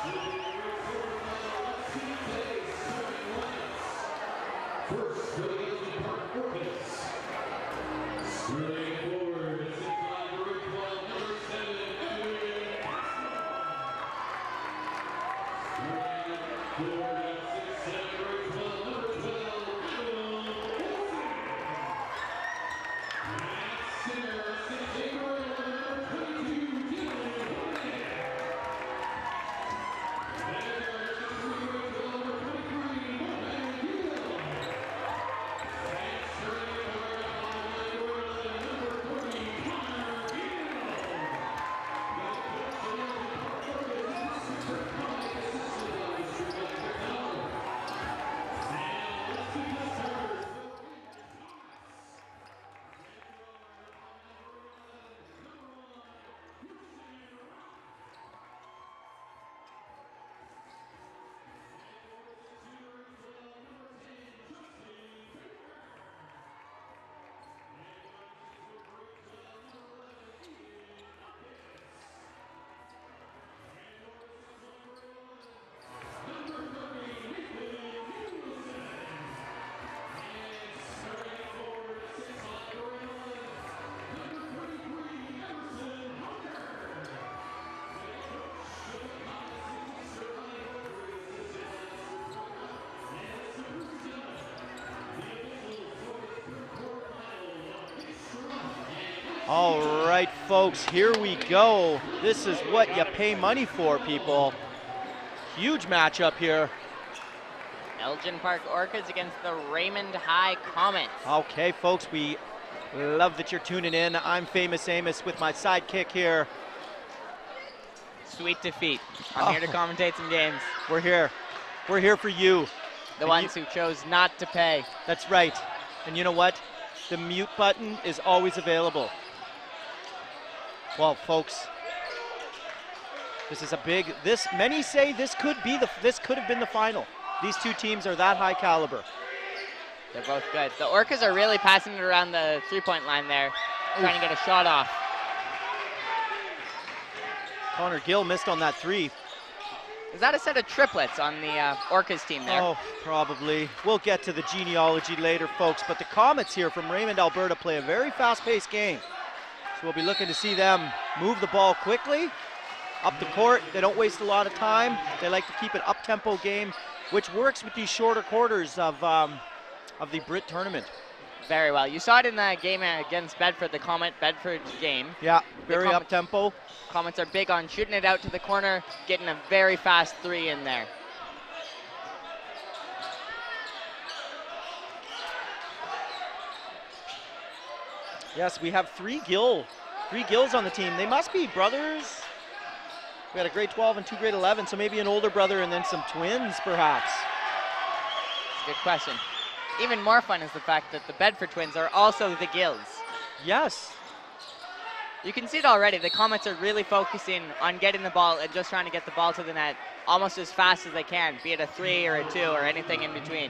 All right, folks, here we go. This is what you pay money for, people. Huge matchup here. Elgin Park Orchids against the Raymond High Comets. Okay, folks, we love that you're tuning in. I'm Famous Amos with my sidekick here. Sweet Defeat. I'm here to commentate some games. We're here. We're here for you. The ones who chose not to pay. That's right. And you know what? The mute button is always available. Well, folks, this is a big, many say this could have been the final. These two teams are that high caliber. They're both good. The Orcas are really passing it around the three-point line there, trying to get a shot off. Connor Gill missed on that three. Is that a set of triplets on the Orcas team there? Oh, probably. We'll get to the genealogy later, folks, but the Comets here from Raymond, Alberta play a very fast-paced game. So we'll be looking to see them move the ball quickly up the court. They don't waste a lot of time. They like to keep an up-tempo game, which works with these shorter quarters of the Brit tournament. Very well. You saw it in the game against Bedford, the Comet-Bedford game. Yeah, very up-tempo. Comets are big on shooting it out to the corner, getting a very fast three in there. Yes, we have three Gills on the team. They must be brothers. We got a grade 12 and two grade 11, so maybe an older brother and then some twins, perhaps. Good question. Even more fun is the fact that the Bedford twins are also the Gills. Yes. You can see it already. The Comets are really focusing on getting the ball and just trying to get the ball to the net almost as fast as they can, be it a 3 or a 2 or anything in between.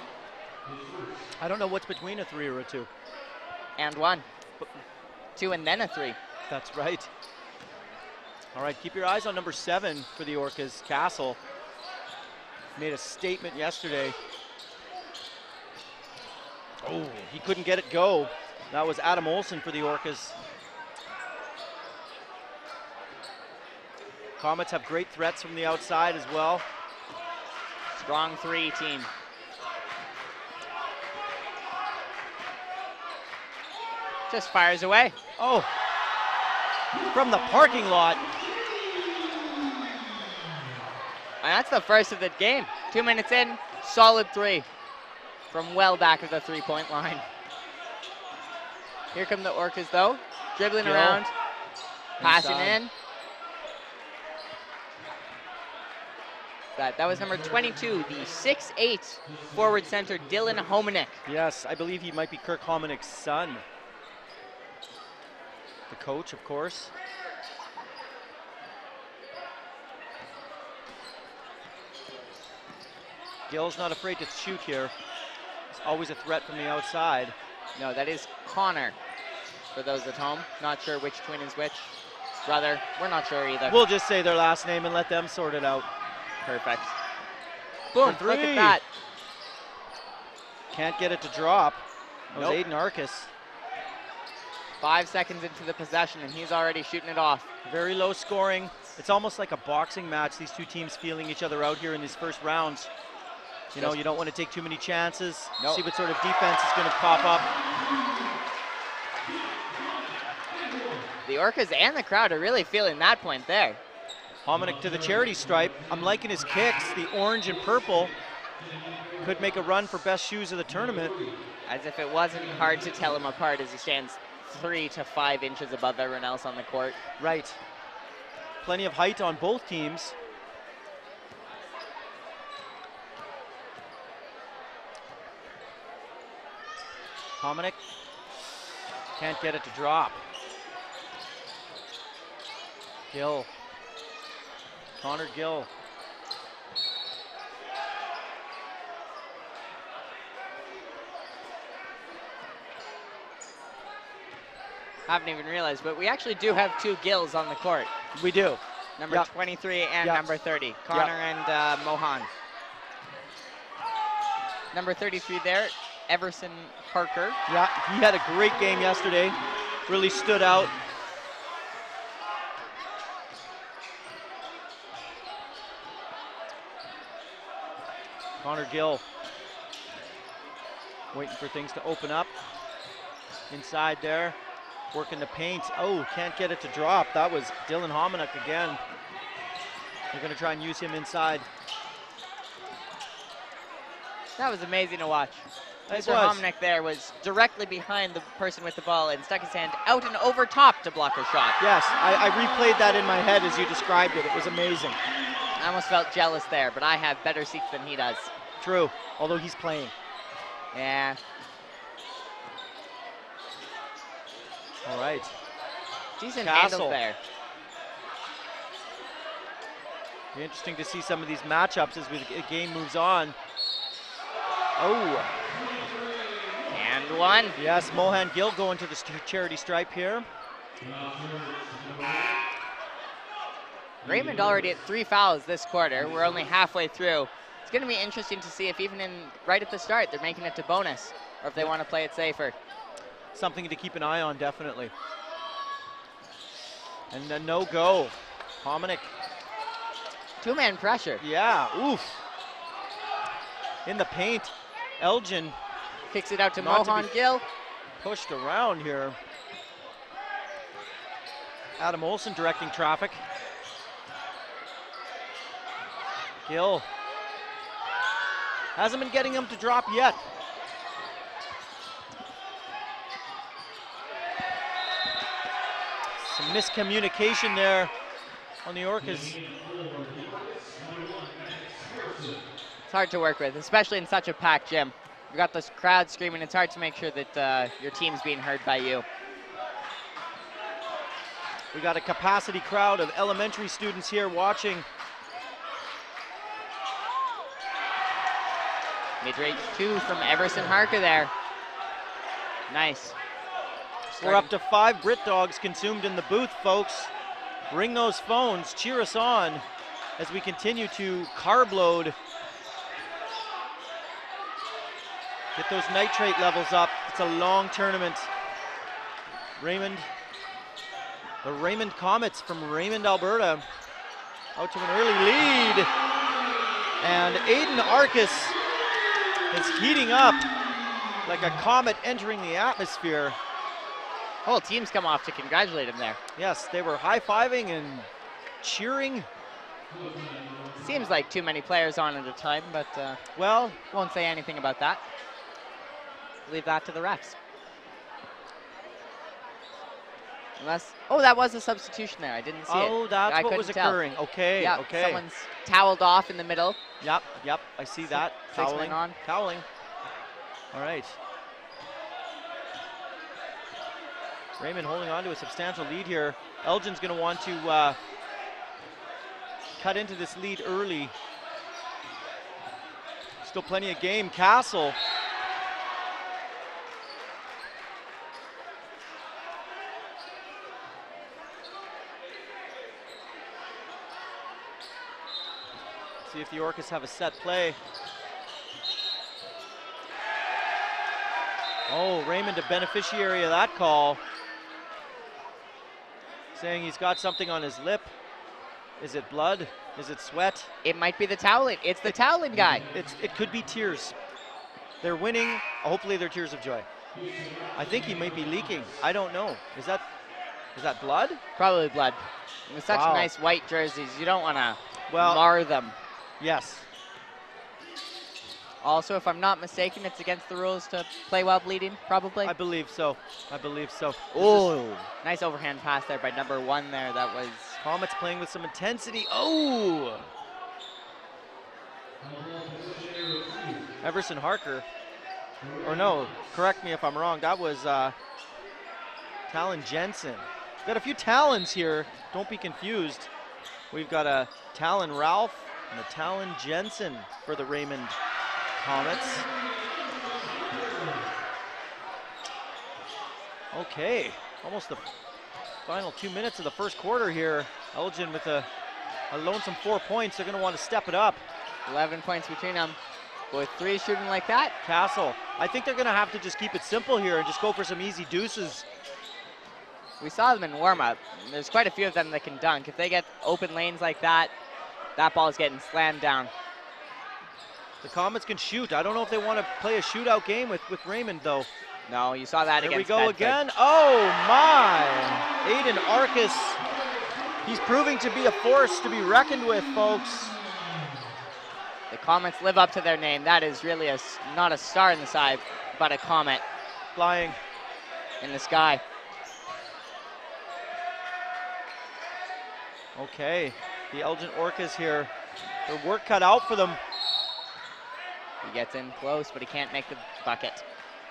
I don't know what's between a 3 or a 2. And 1. 2 and then a 3. That's right. All right, keep your eyes on number 7 for the Orcas. Castle made a statement yesterday. Oh, he couldn't get it go. That was Adam Olsen for the Orcas. Comets have great threats from the outside as well. Strong 3 team. Just fires away. Oh, from the parking lot. And that's the first of the game. 2 minutes in, solid 3 from well back of the three-point line. Here come the Orcas though, dribbling around, passing in. That was number 22, the 6'8" forward center, Dylan Hominick. Yes, I believe he might be Kirk Hominick's son. The coach, of course. Gill's not afraid to shoot here. He's always a threat from the outside. No, that is Connor, for those at home. Not sure which twin is which. Brother, we're not sure either. We'll just say their last name and let them sort it out. perfect. Boom, For look three. at that. Can't get it to drop. That was Nope. Aiden Arcus. 5 seconds into the possession, and he's already shooting it off. Very low scoring. It's almost like a boxing match, these two teams feeling each other out here in these first rounds. You know, you don't want to take too many chances. Nope. See what sort of defense is going to pop up. The Orcas and the crowd are really feeling that point there. Hominick to the charity stripe. I'm liking his kicks. The orange and purple could make a run for best shoes of the tournament. As if it wasn't hard to tell him apart as he stands 3 to 5 inches above everyone else on the court. Right. Plenty of height on both teams. Hominick can't get it to drop. Gill. Connor Gill. Haven't even realized, but we actually do have 2 Gills on the court. We do. Number Yep. 23 and Yep. number 30. Connor and Mohan. Number 33 there, Everson Parker. Yeah, he had a great game yesterday. Really stood out. Connor Gill waiting for things to open up. Inside there, working the paint. Oh, can't get it to drop. That was Dylan Hominick again. They're going to try and use him inside. That was amazing to watch. It Mr. was. Hominick there was directly behind the person with the ball and stuck his hand out and over top to block a shot. Yes, I replayed that in my head as you described it. It was amazing. I almost felt jealous there, but I have better seats than he does. True, although he's playing. Yeah. All right. Decent Castle. handles there. Be interesting to see some of these matchups as the game moves on. Oh, And one. yes, Mohan Gill going to the charity stripe here. Raymond already at 3 fouls this quarter. We're only halfway through. It's going to be interesting to see if even right at the start they're making it to bonus or if they want to play it safer. Something to keep an eye on, definitely. And a no-go. Hominick, 2-man pressure. yeah, oof. In the paint, Elgin Kicks it out to Not to Mohan be- Gill. pushed around here. Adam Olsen directing traffic. Gill hasn't been getting him to drop yet. Some miscommunication there on the Orcas. It's hard to work with, especially in such a packed gym. You've got this crowd screaming. It's hard to make sure that your team's being heard by you. We got a capacity crowd of elementary students here watching. Mid-range 2 from Everson Harker there. Nice. We're up to 5 Grit Dogs consumed in the booth, folks. Ring those phones, cheer us on as we continue to carb load. Get those nitrate levels up. It's a long tournament. Raymond, the Raymond Comets from Raymond, Alberta, out to an early lead. And Aiden Arcus is heating up like a comet entering the atmosphere. Whole team's come off to congratulate him there. Yes, they were high-fiving and cheering. Seems like too many players on at a time, but Well, won't say anything about that. Leave that to the refs. Unless, oh, that was a substitution there. I didn't see it. oh, that's I what was couldn't tell. occurring. Okay, Yeah, okay. someone's toweled off in the middle. Yep, I see that. Six-man Toweling, on. toweling. All right. Raymond holding on to a substantial lead here. Elgin's going to want to cut into this lead early. Still plenty of game. Castle. See if the Orcas have a set play. Oh, Raymond a beneficiary of that call. Saying he's got something on his lip. Is it blood? Is it sweat? It might be the toweling. It's the toweling guy. It could be tears. They're winning. Hopefully they're tears of joy. I think he might be leaking. I don't know. Is that blood? Probably blood. With such Wow. nice white jerseys, you don't want to Well, mar them. yes. Also, if I'm not mistaken, it's against the rules to play while bleeding, probably. I believe so. I believe so. Oh, nice overhand pass there by number 1 there. That was... Comets playing with some intensity. Oh! Everson Harker. Or no, correct me if I'm wrong. That was Talon Jensen. Got a few Talons here. Don't be confused. We've got a Talon Ralph and a Talon Jensen for the Raymond Comets. Okay, almost the final 2 minutes of the first quarter here. Elgin with a lonesome 4 points. They're going to want to step it up. 11 points between them. With 3 shooting like that. Castle, I think they're going to have to just keep it simple here and just go for some easy deuces. We saw them in warm-up. There's quite a few of them that can dunk. If they get open lanes like that, that ball is getting slammed down. The Comets can shoot. I don't know if they want to play a shootout game with Raymond, though. No, you saw that There we against go Bedford. again. Oh, my. Aiden Arcus. He's proving to be a force to be reckoned with, folks. The Comets live up to their name. That is really not a star in the sky, but a comet Flying. in the sky. Okay, the Elgin Orcas here. Their work cut out for them. He gets in close, but he can't make the bucket.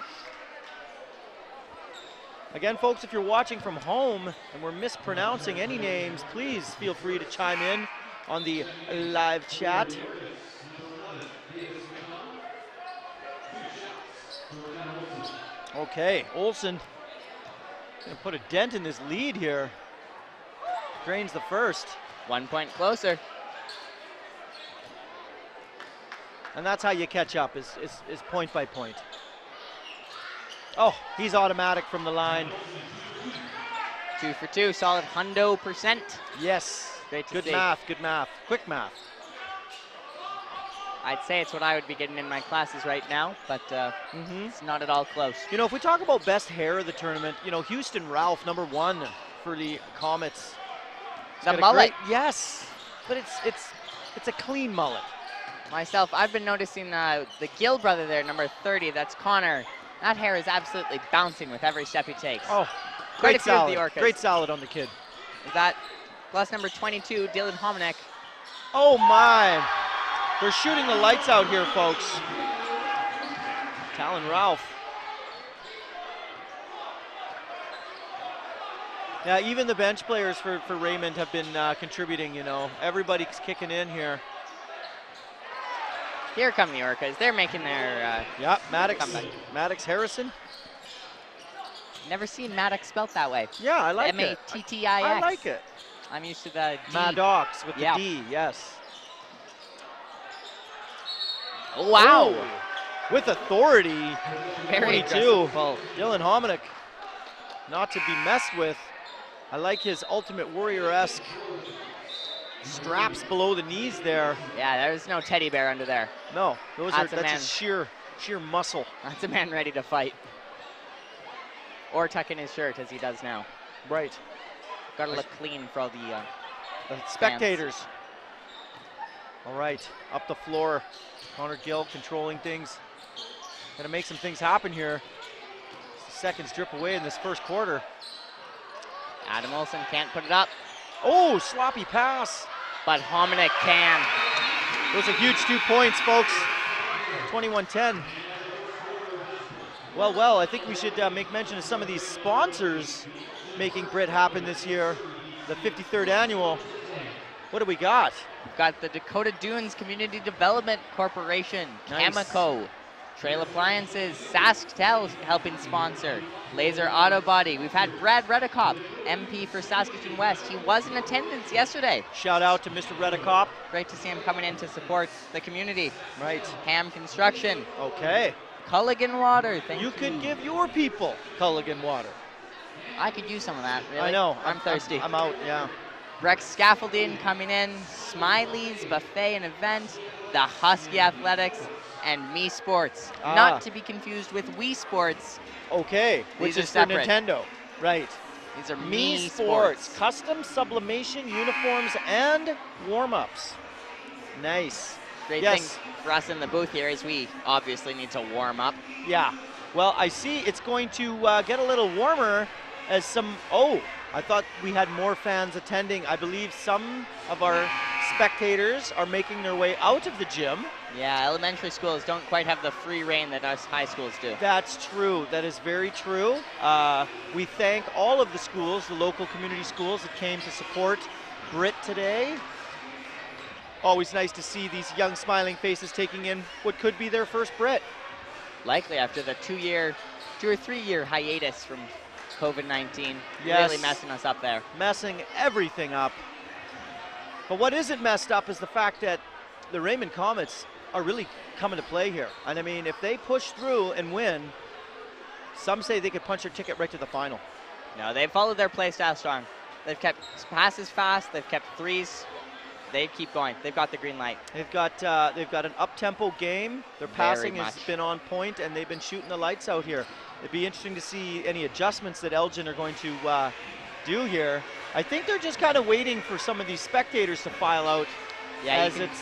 Again, folks, if you're watching from home and we're mispronouncing any names, please feel free to chime in on the live chat. Okay, Olsen gonna put a dent in this lead here. Drains the first. 1 point closer. And that's how you catch up, is point by point. Oh, he's automatic from the line. 2 for 2, solid 100%. Yes, Great to good see. math, good math, quick math. I'd say it's what I would be getting in my classes right now, but it's not at all close. You know, if we talk about best hair of the tournament, you know, Houston Ralph, #1 for the Comets. He's The got a mullet. Yes, but it's a clean mullet. Myself, I've been noticing the Gill brother there, number 30, that's Connor. That hair is absolutely bouncing with every step he takes. Oh, Quite great a few of salad. the Orcas. Great salad on the kid. Is that plus number 22, Dylan Hominick. Oh my. They're shooting the lights out here, folks. Talon Ralph. Yeah, even the bench players for Raymond have been contributing, you know. Everybody's kicking in here. Here come the Orcas. They're making their, Yeah, Maddox, comeback. Maddox Harrison. Never seen Maddox spelt that way. Yeah, I like it. M-A-T-T-I-X. I like it. I'm used to the D. Maddox with Yeah. the D, yes. Oh, wow. Oh, with authority. Very 22. aggressive pull. Dylan Hominick, not to be messed with. I like his Ultimate Warrior-esque straps below the knees there. Yeah, there's no teddy bear under there. No, That's a man. just sheer muscle. That's a man ready to fight. Or tuck in his shirt, as he does now. Right. Gotta look clean for all the The spectators. All right, up the floor. Connor Gill controlling things. Gonna make some things happen here. Seconds drip away in this first quarter. Adam Olsen can't put it up, Oh, sloppy pass. but Hominick can. Those are huge 2 points, folks. 21-10. Well, I think we should make mention of some of these sponsors making Brit happen this year. The 53rd annual. What do we got? We've got the Dakota Dunes Community Development Corporation, Nice. Cameco, Trail Appliances, SaskTel helping sponsor. Laser Auto Body. We've had Brad Redekop, MP for Saskatoon West. He was in attendance yesterday. Shout out to Mr. Redekop. Great to see him coming in to support the community. Right. Ham Construction. Okay. Culligan Water. Thank you. You could give your people Culligan water. I could use some of that, really. I know. I'm thirsty. I'm out, yeah. Rex Scaffolding coming in. Smiley's Buffet and Event. The Husky Athletics. And Me Sports. Not to be confused with Wii Sports. Okay, which is for Nintendo. Right. These are Me Sports. Custom sublimation uniforms and warm-ups. Nice. Great thing for us in the booth here is we obviously need to warm up. Yeah. Well, I see it's going to get a little warmer as some... Oh, I thought we had more fans attending. I believe some of our spectators are making their way out of the gym. Yeah, elementary schools don't quite have the free reign that us high schools do. That's true. That is very true. We thank all of the schools, the local community schools that came to support Brit today. Always nice to see these young smiling faces taking in what could be their first Brit. Likely after the 2 or 3 year hiatus from COVID-19. Yes. Really messing us up there. Messing everything up. But what isn't messed up is the fact that the Raymond Comets are really coming to play here. And I mean, if they push through and win, some say they could punch their ticket right to the final. No, they've followed their play style strong. They've kept passes fast. They've kept threes. They keep going. They've got the green light. They've got an up-tempo game. Their passing has been on point, and they've been shooting the lights out here. It'd be interesting to see any adjustments that Elgin are going to do here. I think they're just kind of waiting for some of these spectators to file out. Yeah, as it's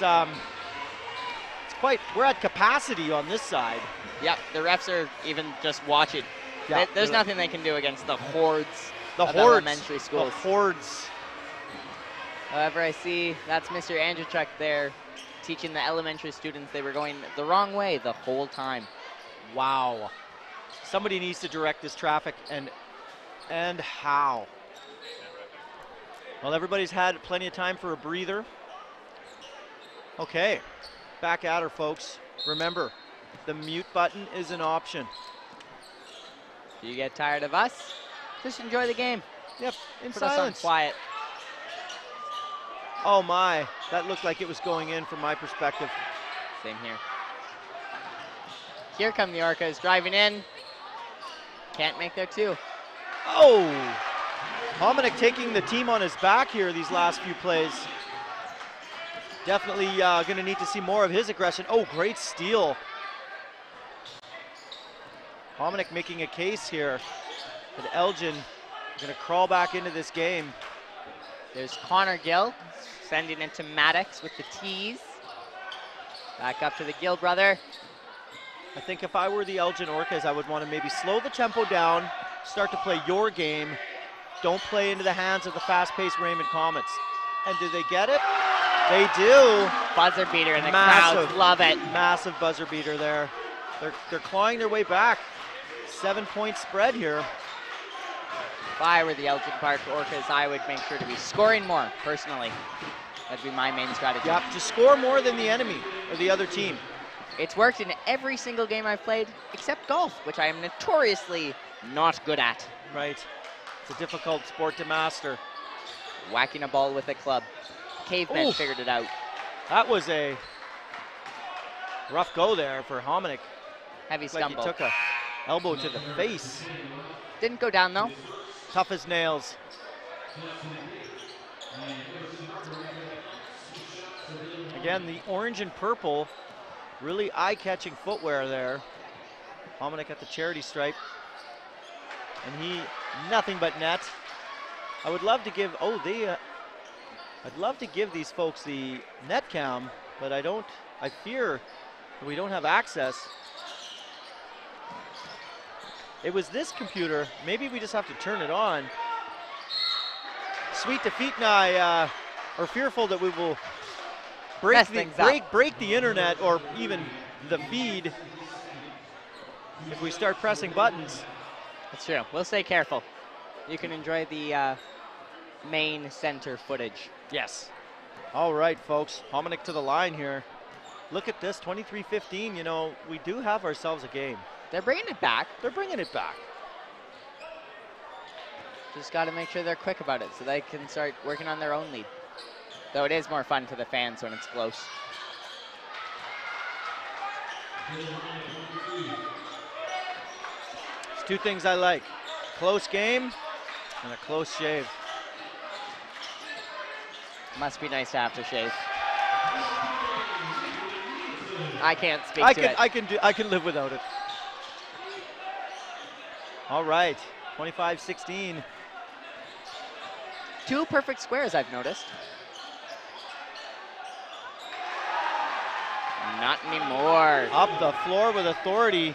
quite, we're at capacity on this side. Yep, the refs are even just watching. Yeah, there's nothing they can do against the hordes of elementary schools. The hordes. However, I see that's Mr. Andrzejczyk there teaching the elementary students they were going the wrong way the whole time. Wow. Somebody needs to direct this traffic, and how? Well, everybody's had plenty of time for a breather. Okay, back at her, folks. Remember, the mute button is an option. If you get tired of us, just enjoy the game. Yep, in Put silence. us on quiet. Oh my, that looked like it was going in from my perspective. Same here. Here come the Orcas driving in. Can't make their two. Oh! Hominick taking the team on his back here these last few plays. Definitely going to need to see more of his aggression. Oh, great steal. Hominick making a case here. But Elgin going to crawl back into this game. There's Connor Gill sending it to Maddox with the tees. Back up to the Gill brother. I think if I were the Elgin Orcas, I would want to maybe slow the tempo down, start to play your game. Don't play into the hands of the fast-paced Raymond Comets. And do they get it? They do. Buzzer beater, and the crowds love it. Massive buzzer beater there. They're clawing their way back. 7-point spread here. If I were the Elgin Park Orcas, I would make sure to be scoring more, personally. That'd be my main strategy. Yep, to score more than the enemy or the other team. It's worked in every single game I've played, except golf, which I am notoriously not good at. Right. It's a difficult sport to master. Whacking a ball with a club. Cavemen figured it out. That was a rough go there for Hominick. Heavy stumble. Like he took a elbow to the face. Didn't go down though. Tough as nails. Again, the orange and purple, really eye-catching footwear there. Hominick at the charity stripe. And he, nothing but net. I would love to give, I'd love to give these folks the net cam, but I fear that we don't have access. It was this computer, maybe we just have to turn it on. Sweet Defeat and I are fearful that we will break the internet or even the feed if we start pressing buttons. That's true. We'll stay careful. You can enjoy the main center footage. Yes. All right, folks. Hominick to the line here. look at this, 23-15. You know, we do have ourselves a game. They're bringing it back. They're bringing it back. Just got to make sure they're quick about it so they can start working on their own lead. Though it is more fun for the fans when it's close. There's two things I like. Close game and a close shave. Must be nice to aftershave. I can't speak to it. I can live without it. All right, 25-16. 2 perfect squares, I've noticed. Not anymore. Up the floor with authority.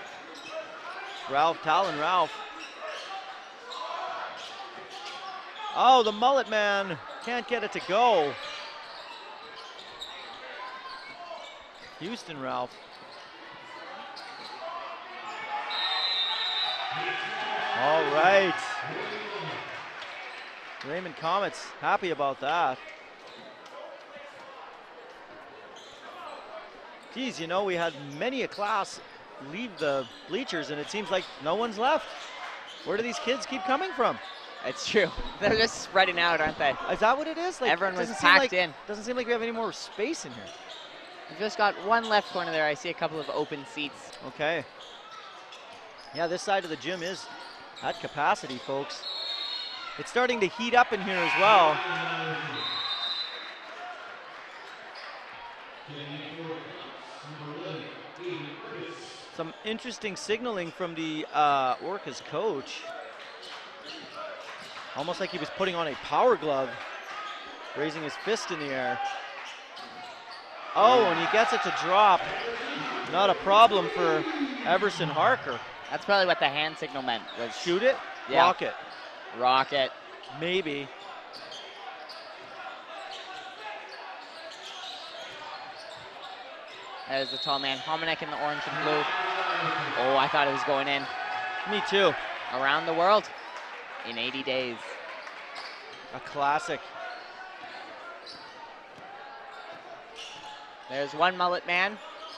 Talon Ralph. Oh, the mullet man can't get it to go. Houston Ralph. All right. Raymond Comets happy about that. Geez, you know, we had many a class leave the bleachers and it seems like no one's left. Where do these kids keep coming from? It's true. They're just spreading out, aren't they? Is that what it is? Like, everyone was packed in. Doesn't seem like we have any more space in here. We've just got one left corner there. I see a couple of open seats. Okay. Yeah, this side of the gym is at capacity, folks. It's starting to heat up in here as well. Some interesting signaling from the Orcas coach. Almost like he was putting on a power glove, raising his fist in the air. Oh, and he gets it to drop. Not a problem for Everson Harker. That's probably what the hand signal meant. Was shoot it, yeah. rock it. Rock it. Maybe. There's the tall man. Hominick in the orange and blue. Oh, I thought it was going in. Me too. Around the world in 80 days. A classic. There's one mullet man.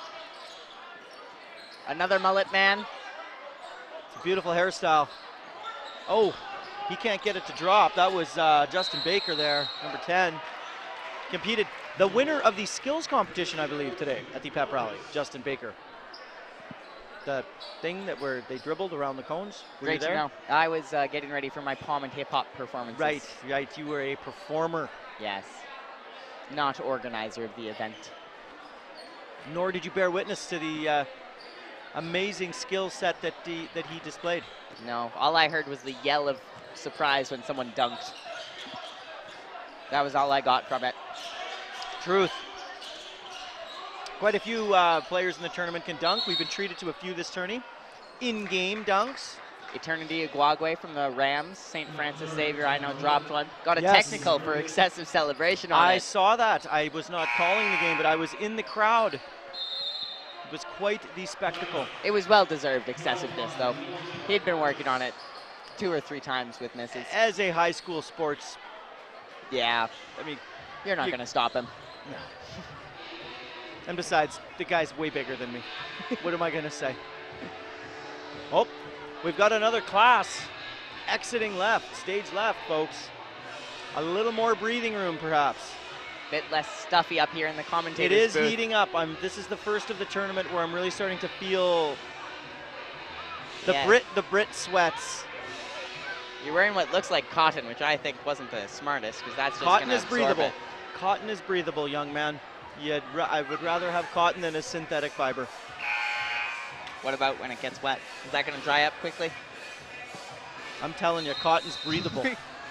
Another mullet man. It's a beautiful hairstyle. Oh, he can't get it to drop. That was Justin Baker there, number 10. Competed, the winner of the skills competition, I believe, today at the pep rally, Justin Baker. The thing that where they dribbled around the cones. Were Great you there? to know. I was getting ready for my pom and hip hop performances. Right. You were a performer. Yes. Not organizer of the event. Nor did you bear witness to the amazing skill set that he displayed. No, all I heard was the yell of surprise when someone dunked. That was all I got from it. Truth. Quite a few players in the tournament can dunk. We've been treated to a few this tourney. In-game dunks. Eternity Iguague from the Rams, St. Francis Xavier, I know, dropped one. Got a Yes. technical for excessive celebration on I it. saw that. I was not calling the game, but I was in the crowd. It was quite the spectacle. It was well-deserved excessiveness, though. He'd been working on it 2 or 3 times with misses. As a high school sports, Yeah, I mean, you're not going to stop him. no. And besides, the guy's way bigger than me. What am I going to say? Oh, we've got another class exiting left, stage left, folks. A little more breathing room, perhaps. Bit less stuffy up here in the It commentator's is booth. heating up. This is the first of the tournament where I'm really starting to feel the Yeah. Brit sweats. You're wearing what looks like cotton, which I think wasn't the smartest, because that's just Cotton gonna is absorb breathable. it. Cotton is breathable, young man. I would rather have cotton than a synthetic fiber. What about when it gets wet? Is that going to dry up quickly? I'm telling you, cotton's breathable.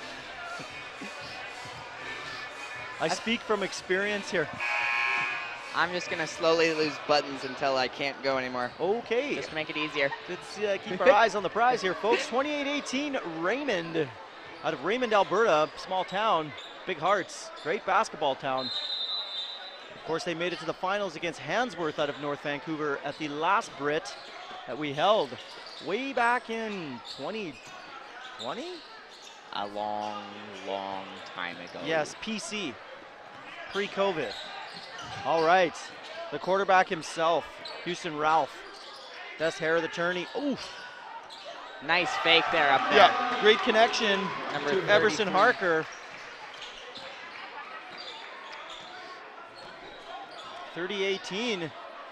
I speak from experience here. I'm just going to slowly lose buttons until I can't go anymore. Okay. Just to make it easier. Let's keep our eyes on the prize here, folks. 28-18 Raymond, out of Raymond, Alberta, small town, big hearts, great basketball town. Of course, they made it to the finals against Handsworth out of North Vancouver at the last Brit that we held way back in 2020? A long, long time ago. Yes, PC, pre-COVID. All right, The quarterback himself, Houston Ralph. Best hair of the tourney. Oof. Nice fake there up there. Yeah, great connection Number to 33. Everson Harker. 30-18.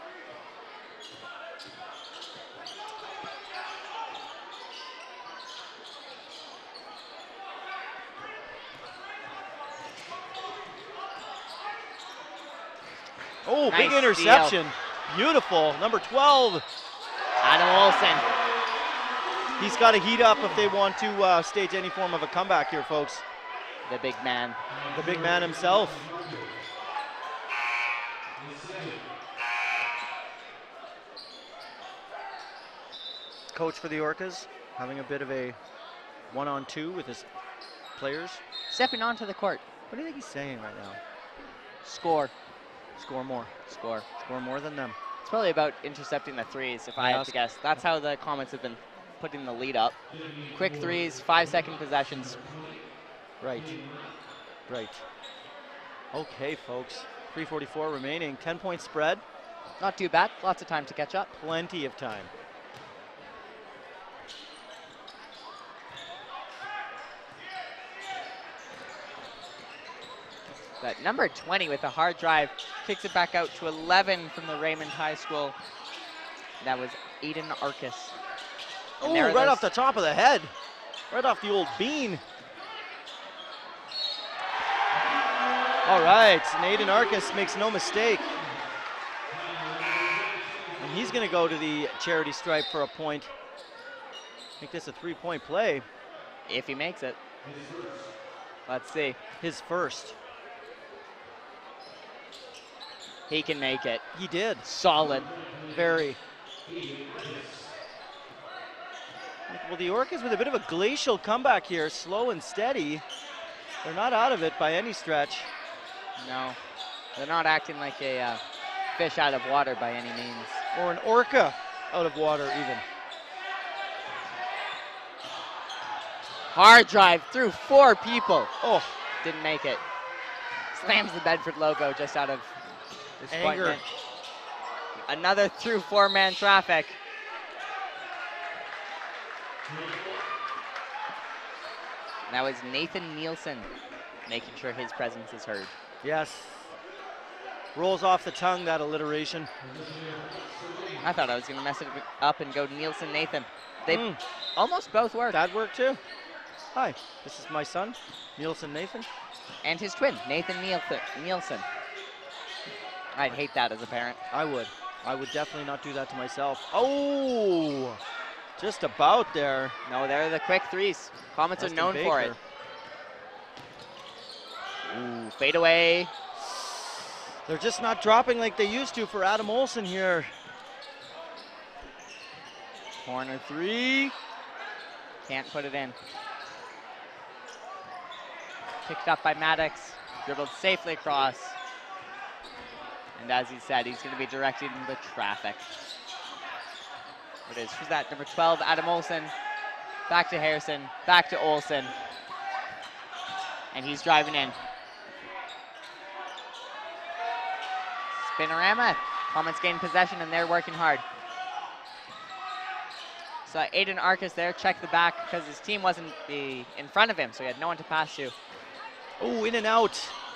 Oh, big Nice interception. Beautiful. Number 12. Adam Olsen. He's got to heat up if they want to stage any form of a comeback here, folks. The big man. The big man himself. Coach for the Orcas having a bit of a one-on-two with his players. Stepping onto the court. What do you think he's saying right now? Score. Score more. Score. Score more than them. It's probably about intercepting the threes, if I had to guess. That's how the comments have been putting the lead up. Quick threes, 5-second possessions. Right. Right. Okay, folks. 3:44 remaining. 10-point spread. Not too bad. Lots of time to catch up. Plenty of time. But number 20 with a hard drive kicks it back out to 11 from the Raymond High School. That was Aiden Arcus. Oh, right off the top of the head. Right off the old bean. All right, and Aiden Arcus makes no mistake. And he's going to go to the charity stripe for a point. Make this a 3-point play. If he makes it. Let's see. His first. He can make it. He did. Solid. Very. Well, the Orcas with a bit of a glacial comeback here, slow and steady. They're not out of it by any stretch. No, they're not acting like a fish out of water by any means. Or an orca out of water even. Hard drive through 4 people. Oh, didn't make it. Slams the Bedford logo just out of anger. Another through 4-man traffic. That was Nathan Nielsen making sure his presence is heard. Yes. Rolls off the tongue, that alliteration. I thought I was going to mess it up and go Nielsen Nathan. They almost both worked. That worked too. Hi, this is my son, Nielsen Nathan. And his twin, Nathan Nielsen. I'd hate that as a parent. I would. I would definitely not do that to myself. Oh, just about there. No, they're the quick threes. Comets are known for it. Ooh, fade away. They're just not dropping like they used to for Adam Olsen here. Corner 3. Can't put it in. Picked up by Maddox. Dribbled safely across. And as he said, he's going to be directing the traffic. It is. Who's that? Number 12, Adam Olsen. Back to Harrison. Back to Olsen. And he's driving in. Spinorama. Comets gain possession, and they're working hard. So Aiden Arcus there checked the back because his team wasn't in front of him, so he had no one to pass to. Oh, in and out.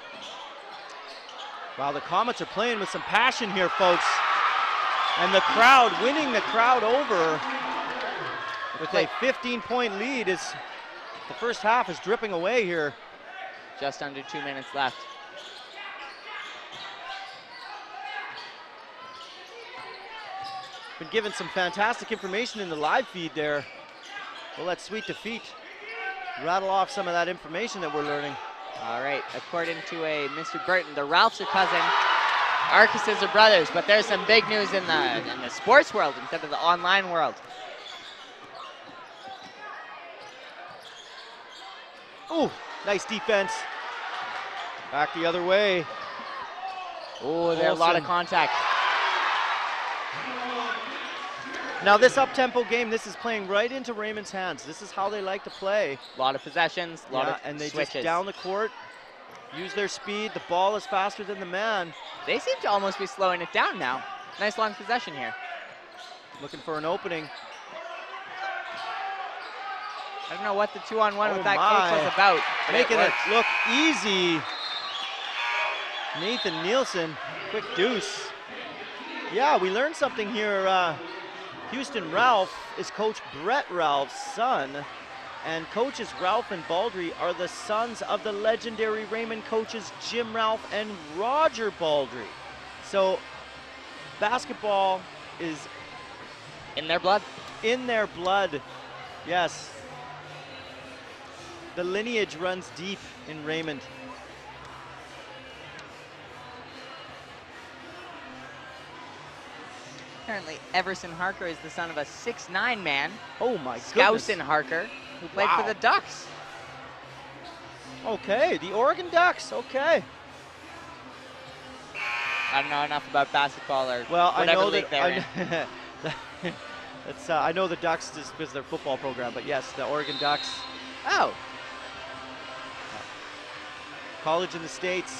Wow, the Comets are playing with some passion here, folks. And the crowd, winning the crowd over with a 15-point lead. Is the first half is dripping away here. Just under 2 minutes left. Been given some fantastic information in the live feed there. We'll let Sweet Defeat rattle off some of that information that we're learning. All right, according to a Mr. Burton, the Ralphs are cousin, Arcuses are brothers, but there's some big news in the sports world instead of the online world. Ooh, nice defense. Back the other way. Oh, there's a lot of contact. Now this up-tempo game, this is playing right into Raymond's hands. This is how they like to play. A lot of possessions, a lot of and they switches. just down the court, use their speed. The ball is faster than the man. They seem to almost be slowing it down now. Nice long possession here. Looking for an opening. I don't know what the 2-on-1 with that my. coach was about. But Making it worked. look easy. Nathan Nielsen, quick deuce. Yeah, we learned something here. Houston Ralph is Coach Brett Ralph's son, and coaches Ralph and Baldry are the sons of the legendary Raymond coaches Jim Ralph and Roger Baldry. So basketball is In their blood. in their blood. Yes. The lineage runs deep in Raymond. Apparently, Everson Harker is the son of a 6'9" man, Oh my Skousen goodness. Harker, who played Wow. for the Ducks. Okay, the Oregon Ducks, okay. I don't know enough about basketball or Well, I whatever know league they're in. I know the Ducks just because their football program, but yes, the Oregon Ducks, Oh, college in the States.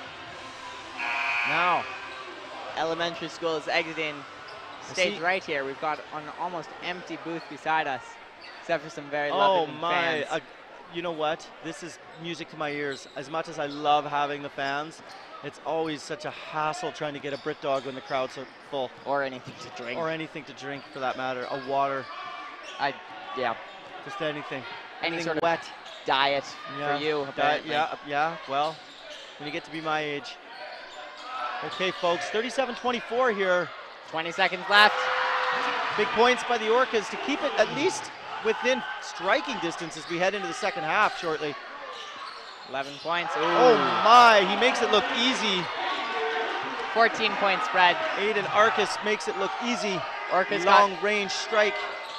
Now, elementary school is exiting stage see- right here. We've got an almost empty booth beside us, except for some very oh loving my, fans. you know what? This is music to my ears. As much as I love having the fans, it's always such a hassle trying to get a Brit Dog when the crowds are full, Or anything to drink. or anything to drink for that matter, a water, Yeah, just anything. any Anything sort of wet. diet Yeah, for you, apparently. yeah, well, when you get to be my age. Okay, folks, 37-24 here. 20 seconds left. Big points by the Orcas to keep it at least within striking distance as we head into the second half shortly. 11 points. Ooh. Oh my, he makes it look easy. 14-point spread. Aiden Arcus makes it look easy. Orcas Long got range strike.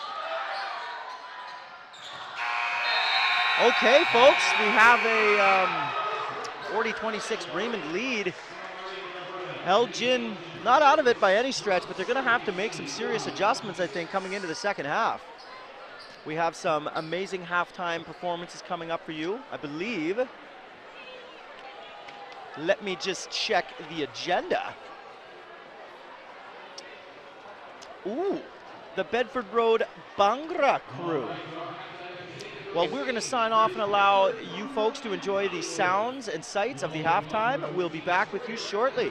Okay, folks, we have a 40-26 Raymond lead. Elgin not out of it by any stretch, but they're going to have to make some serious adjustments, I think, coming into the second half. We have some amazing halftime performances coming up for you, I believe. Let me just check the agenda. Ooh, the Bedford Road Bhangra crew. Well, we're going to sign off and allow you folks to enjoy the sounds and sights of the halftime. We'll be back with you shortly.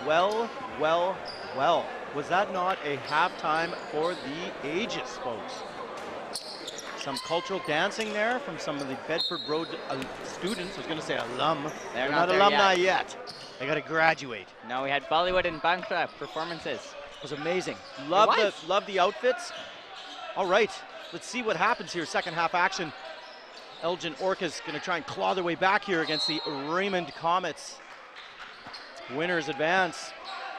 Well, well, well. Was that not a halftime for the ages, folks? Some cultural dancing there from some of the Bedford Road students. I was going to say alum. They're not there alumni yet. They got to graduate. No, we had Bollywood and Bhangra performances. It was amazing. Love the outfits. All right, let's see what happens here. Second half action. Elgin Orcas going to try and claw their way back here against the Raymond Comets. Winners advance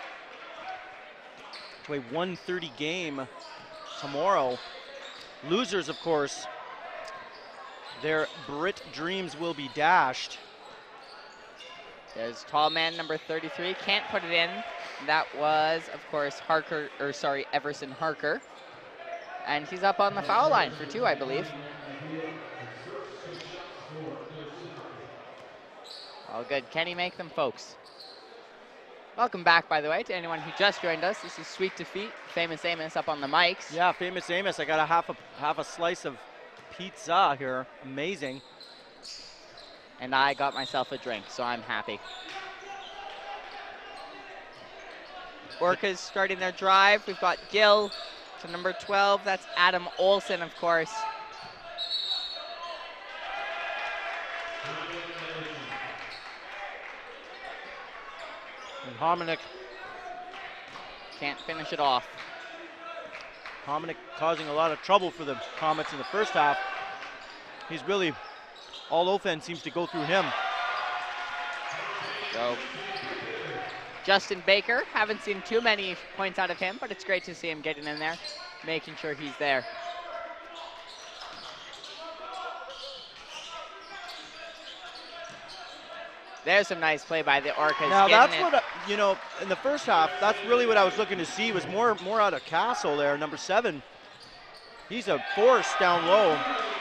to a 1:30 game tomorrow. Losers, of course, their Brit dreams will be dashed. There's tall man number 33, can't put it in. That was, of course, Everson Harker. And he's up on the foul line for 2, I believe. All good. Can he make them, folks? Welcome back, by the way, to anyone who just joined us. This is Sweet Defeat, Famous Amos up on the mics. Yeah, Famous Amos. I got a half a slice of pizza here. Amazing. And I got myself a drink, so I'm happy. Orcas starting their drive. We've got Gill to number 12. That's Adam Olsen, of course. And Hominick can't finish it off. Hominick causing a lot of trouble for the Comets in the first half. He's really, all offense seems to go through him. So, Justin Baker, haven't seen too many points out of him, but it's great to see him getting in there, making sure he's there. There's some nice play by the Orcas. Now that's what, in the first half, that's really what I was looking to see, was more out of Castle there, number 7. He's a force down low.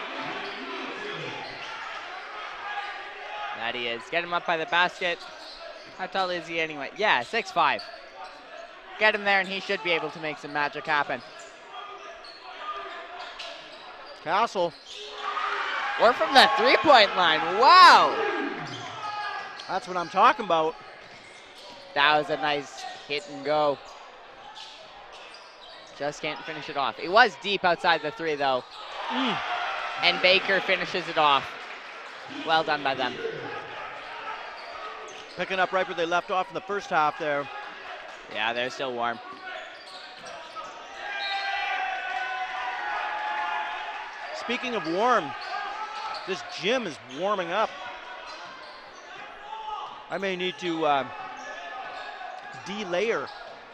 That he is. Get him up by the basket. How tall is he anyway? Yeah, 6'5". Get him there and he should be able to make some magic happen. Castle. Or from the three-point line. Wow! That's what I'm talking about. That was a nice hit and go. Just can't finish it off. It was deep outside the 3 though. And Baker finishes it off. Well done by them. Picking up right where they left off in the first half there. Yeah, they're still warm. Speaking of warm, this gym is warming up. I may need to de-layer.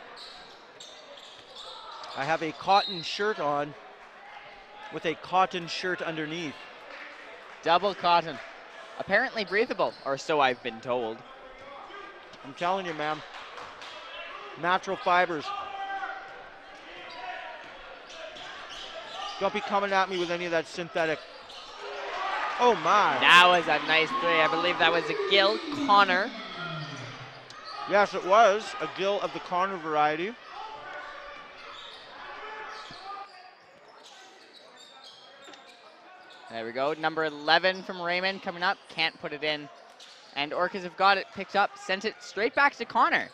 I have a cotton shirt on with a cotton shirt underneath. Double cotton. Apparently breathable, or so I've been told. I'm telling you, man. Natural fibers. Don't be coming at me with any of that synthetic. Oh my. That was a nice 3. I believe that was a Gil Connor. Yes, it was a Gil of the Connor variety. There we go. Number 11 from Raymond coming up. Can't put it in. And Orcas have got it picked up. Sent it straight back to Connor.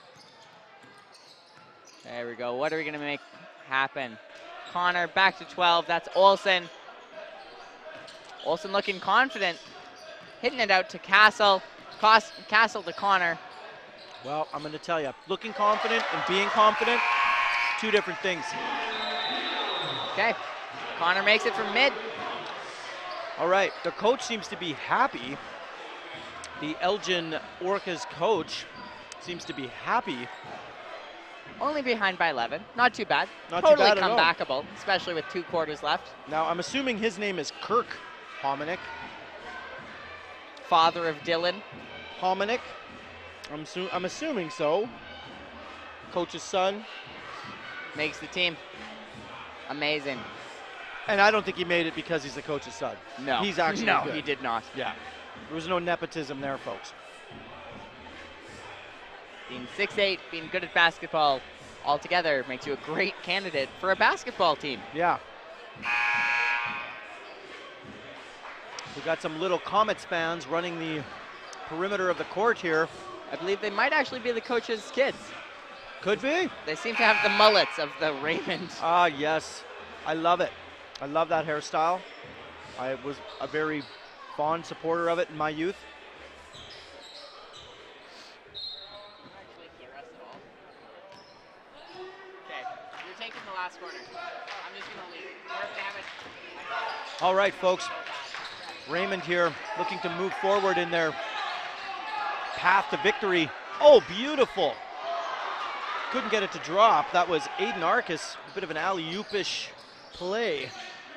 There we go. What are we going to make happen? Connor back to 12. That's Olsen. Olsen looking confident. Hitting it out to Castle. Castle to Connor. Well, I'm going to tell you, looking confident and being confident, 2 different things. Okay. Connor makes it from mid. All right, the coach seems to be happy. The Elgin Orcas coach seems to be happy. Only behind by 11. Not too bad. Not totally too bad at all. comebackable, especially with 2 quarters left. Now, I'm assuming his name is Kirk Hominick. Father of Dylan. Hominick. I'm assuming so. Coach's son. Makes the team. Amazing. And I don't think he made it because he's the coach's son. No. He's actually no, good. he did not. Yeah. There was no nepotism there, folks. Being 6'8", being good at basketball altogether makes you a great candidate for a basketball team. Yeah. We got some little Comets fans running the perimeter of the court here. I believe they might actually be the coach's kids. Could be. They seem to have the mullets of the Raymond. Ah, yes. I love it. I love that hairstyle. I was a very fond supporter of it in my youth. Okay, you're taking the last corner. I'm just going to leave. Or if they have it. All right, folks. Raymond here looking to move forward in their path to victory. Oh, beautiful. Couldn't get it to drop. That was Aiden Arcus, a bit of an alley-oop-ish play.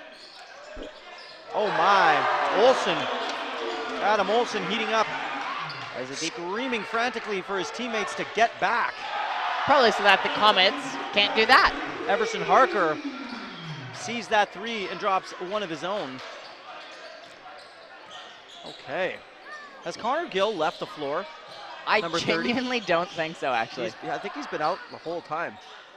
Oh my, Olsen, Adam Olsen heating up, screaming frantically for his teammates to get back. Probably so that the Comets can't do that. Everson Harker sees that three and drops one of his own. Okay, has Connor Gill left the floor? I Number 30? genuinely don't think so, actually. Yeah, I think he's been out the whole time.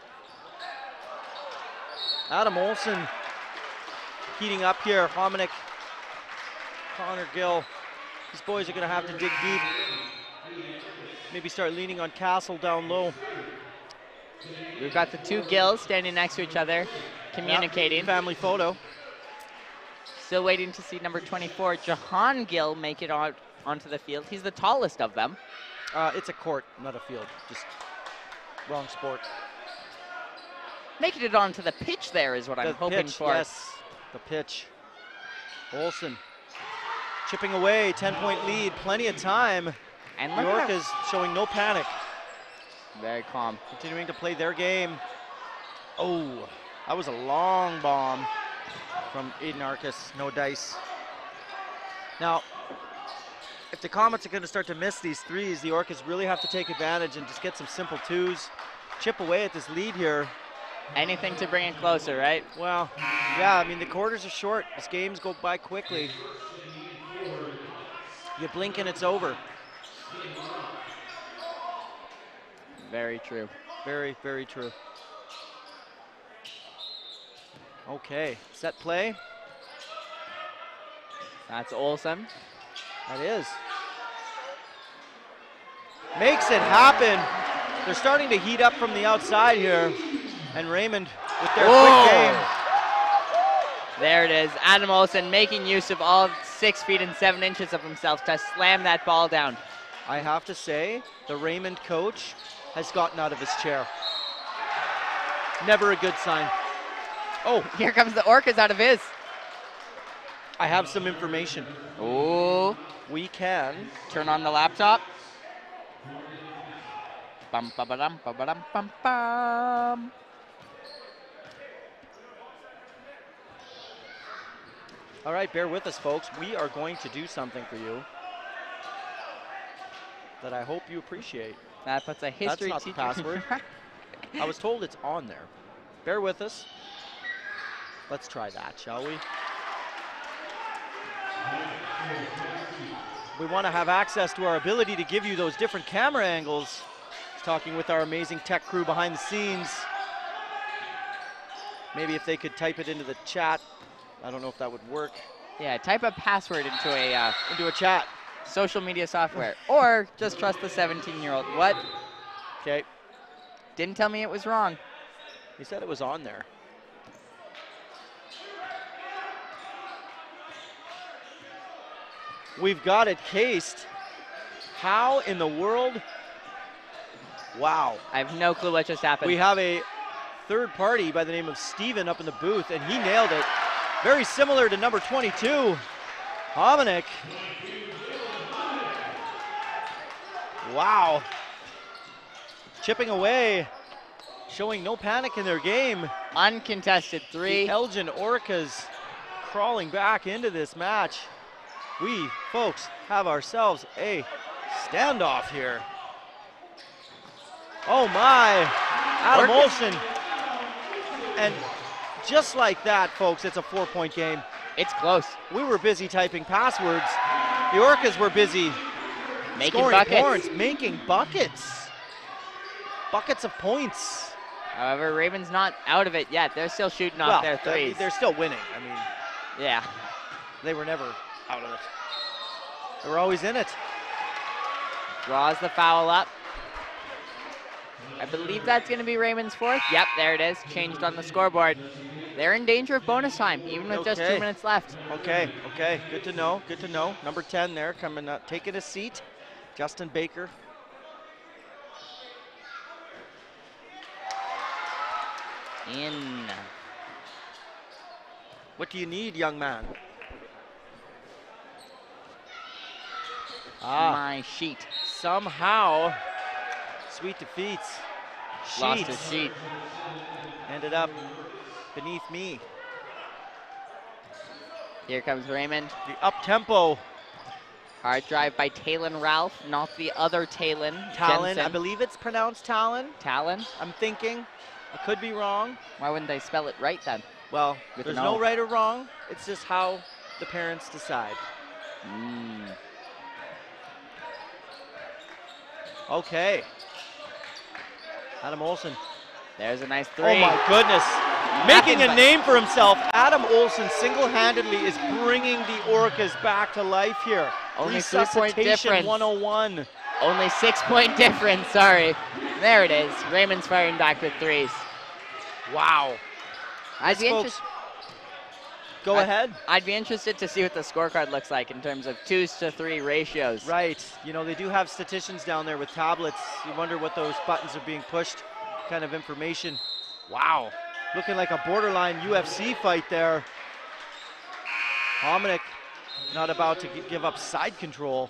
Adam Olsen heating up here. Hominick, Connor Gill. These boys are going to have to dig deep. Maybe start leaning on Castle down low. We've got the two Gills standing next to each other, communicating. Yep, family photo. Still waiting to see number 24, Jahan Gill, make it onto the field. He's the tallest of them. It's a court, not a field. Just wrong sport. Making it onto the pitch there is what I'm hoping pitch, for. Yes, the pitch. Olsen chipping away, 10-point lead, plenty of time. And look York at is showing no panic. Very calm. Continuing to play their game. Oh, that was a long bomb from Aiden Arcus, no dice. Now, if the Comets are going to start to miss these threes, the Orcas really have to take advantage and just get some simple twos, chip away at this lead here. Anything to bring it closer, right? Well, yeah, I mean, the quarters are short. These games go by quickly. You blink and it's over. Very true. Very, very true. Okay, set play. That's Olsen. That is. Makes it happen. They're starting to heat up from the outside here. And Raymond with their quick game. There it is. Adam Olsen making use of all 6 feet and 7 inches of himself to slam that ball down. I have to say, the Raymond coach has gotten out of his chair. Never a good sign. Oh, here comes the Orcas out of his. I have some information. Oh, We can turn on the laptop. Bum ba ba dum ba ba dum bum bum. All right, bear with us, folks. We are going to do something for you that I hope you appreciate. That puts a history That's not the teacher. password. I was told it's on there. Bear with us. Let's try that, shall we? We want to have access to our ability to give you those different camera angles. Talking with our amazing tech crew behind the scenes. Maybe if they could type it into the chat. I don't know if that would work. Yeah, type a password into a chat. Social media software, or just trust the 17-year-old. What? Okay. Didn't tell me it was wrong. He said it was on there. We've got it cased. How in the world? Wow. I have no clue what just happened. We have a third party by the name of Steven up in the booth, and he nailed it. Very similar to number 22, Hominick. Wow. Chipping away, showing no panic in their game. Uncontested 3. The Elgin Orcas crawling back into this match. We, folks, have ourselves a standoff here. Oh my, Adam Olsen. And just like that, folks, it's a 4-point game. It's close. We were busy typing passwords. The Orcas were busy making scoring buckets. points, making buckets. Buckets of points. However, Raven's not out of it yet. They're still shooting off their threes. They're still winning. I mean, yeah. They were never out of it. They were always in it. Draws the foul up. I believe that's going to be Raymond's fourth. Yep, there it is. Changed on the scoreboard. They're in danger of bonus time, even with just 2 minutes left. Okay, okay. Good to know. Good to know. Number 10 there coming up, taking a seat. Justin Baker. In. What do you need, young man? My sheet. Somehow, Sweet Defeats. Lost his sheet. Ended up beneath me. Here comes Raymond. The up-tempo. Hard drive by Talon Ralph, not the other Talon. Talon, Jensen. I believe it's pronounced Talon. Talon? I'm thinking. I could be wrong. Why wouldn't they spell it right then? Well, With there's an no O. right or wrong. It's just how the parents decide. Okay. Adam Olsen. There's a nice three. Oh my goodness. Nothing Making a but- name for himself. Adam Olsen single-handedly is bringing the Orcas back to life here. Only 3-point Resuscitation difference. 101. Only 6-point difference, sorry. There it is. Raymond's firing back with threes. Wow. I'd be, Folks, go ahead. I'd be interested to see what the scorecard looks like in terms of 2-to-3 ratios. Right. You know, they do have statisticians down there with tablets. You wonder what those buttons are being pushed, kind of information. Wow. Looking like a borderline UFC fight there. Hominick not about to give up side control.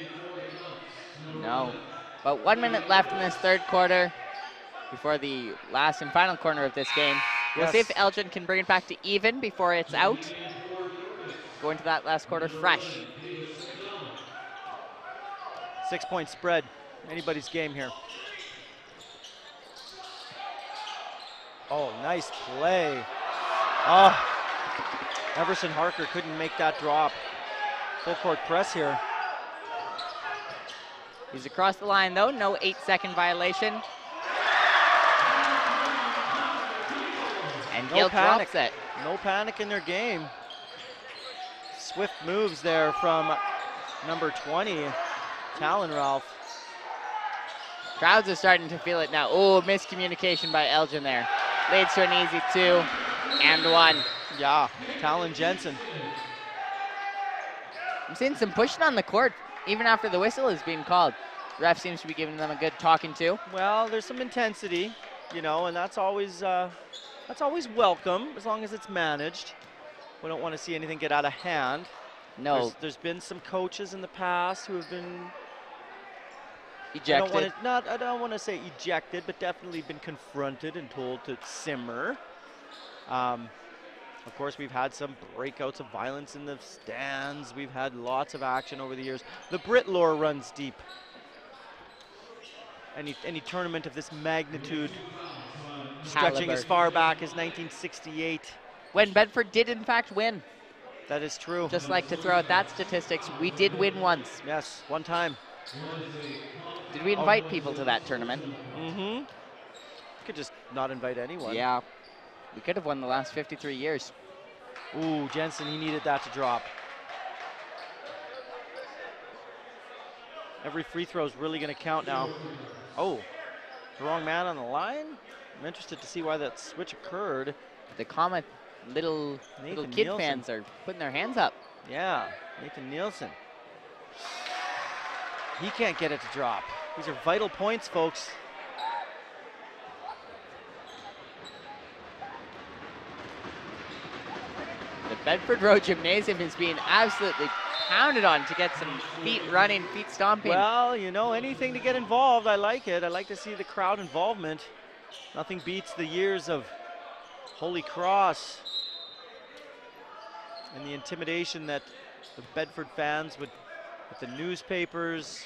No. But 1 minute left in this third quarter before the last and final corner of this game. We'll see if Elgin can bring it back to even before it's out. Go into that last quarter fresh. 6-point spread. Anybody's game here. Oh, nice play. Oh, Everson Harker couldn't make that drop. Full court press here. He's across the line though, no 8-second violation. And No Gil panic. drops it. No panic in their game. Swift moves there from number 20, Talon Ralph. Crowds are starting to feel it now. Oh, miscommunication by Elgin there. Leads to an easy 2 and 1. Yeah, Talon Jensen. I'm seeing some pushing on the court even after the whistle is being called. Ref seems to be giving them a good talking to. Well, there's some intensity, you know, and that's always welcome as long as it's managed. We don't want to see anything get out of hand. No. There's been some coaches in the past who have been Ejected. I don't want to say ejected, but definitely been confronted and told to simmer. Of course, we've had some breakouts of violence in the stands. We've had lots of action over the years. The Brit lore runs deep. Any tournament of this magnitude, stretching Caliber. as far back as 1968. When Bedford did in fact win. That is true. Just like to throw out that statistics, we did win once. Yes, one time. Did we invite people to that tournament? Mm-hmm. Could just not invite anyone. Yeah. We could have won the last 53 years. Ooh, Jensen, he needed that to drop. Every free throw is really going to count now. Oh, the wrong man on the line? I'm interested to see why that switch occurred. The Comet little kid Nielsen. fans are putting their hands up. Yeah, Nathan Nielsen. He can't get it to drop. These are vital points, folks. The Bedford Road Gymnasium is being absolutely pounded on to get some feet running, feet stomping. Well, you know, anything to get involved, I like it. I like to see the crowd involvement. Nothing beats the years of Holy Cross and the intimidation that the Bedford fans would, with the newspapers.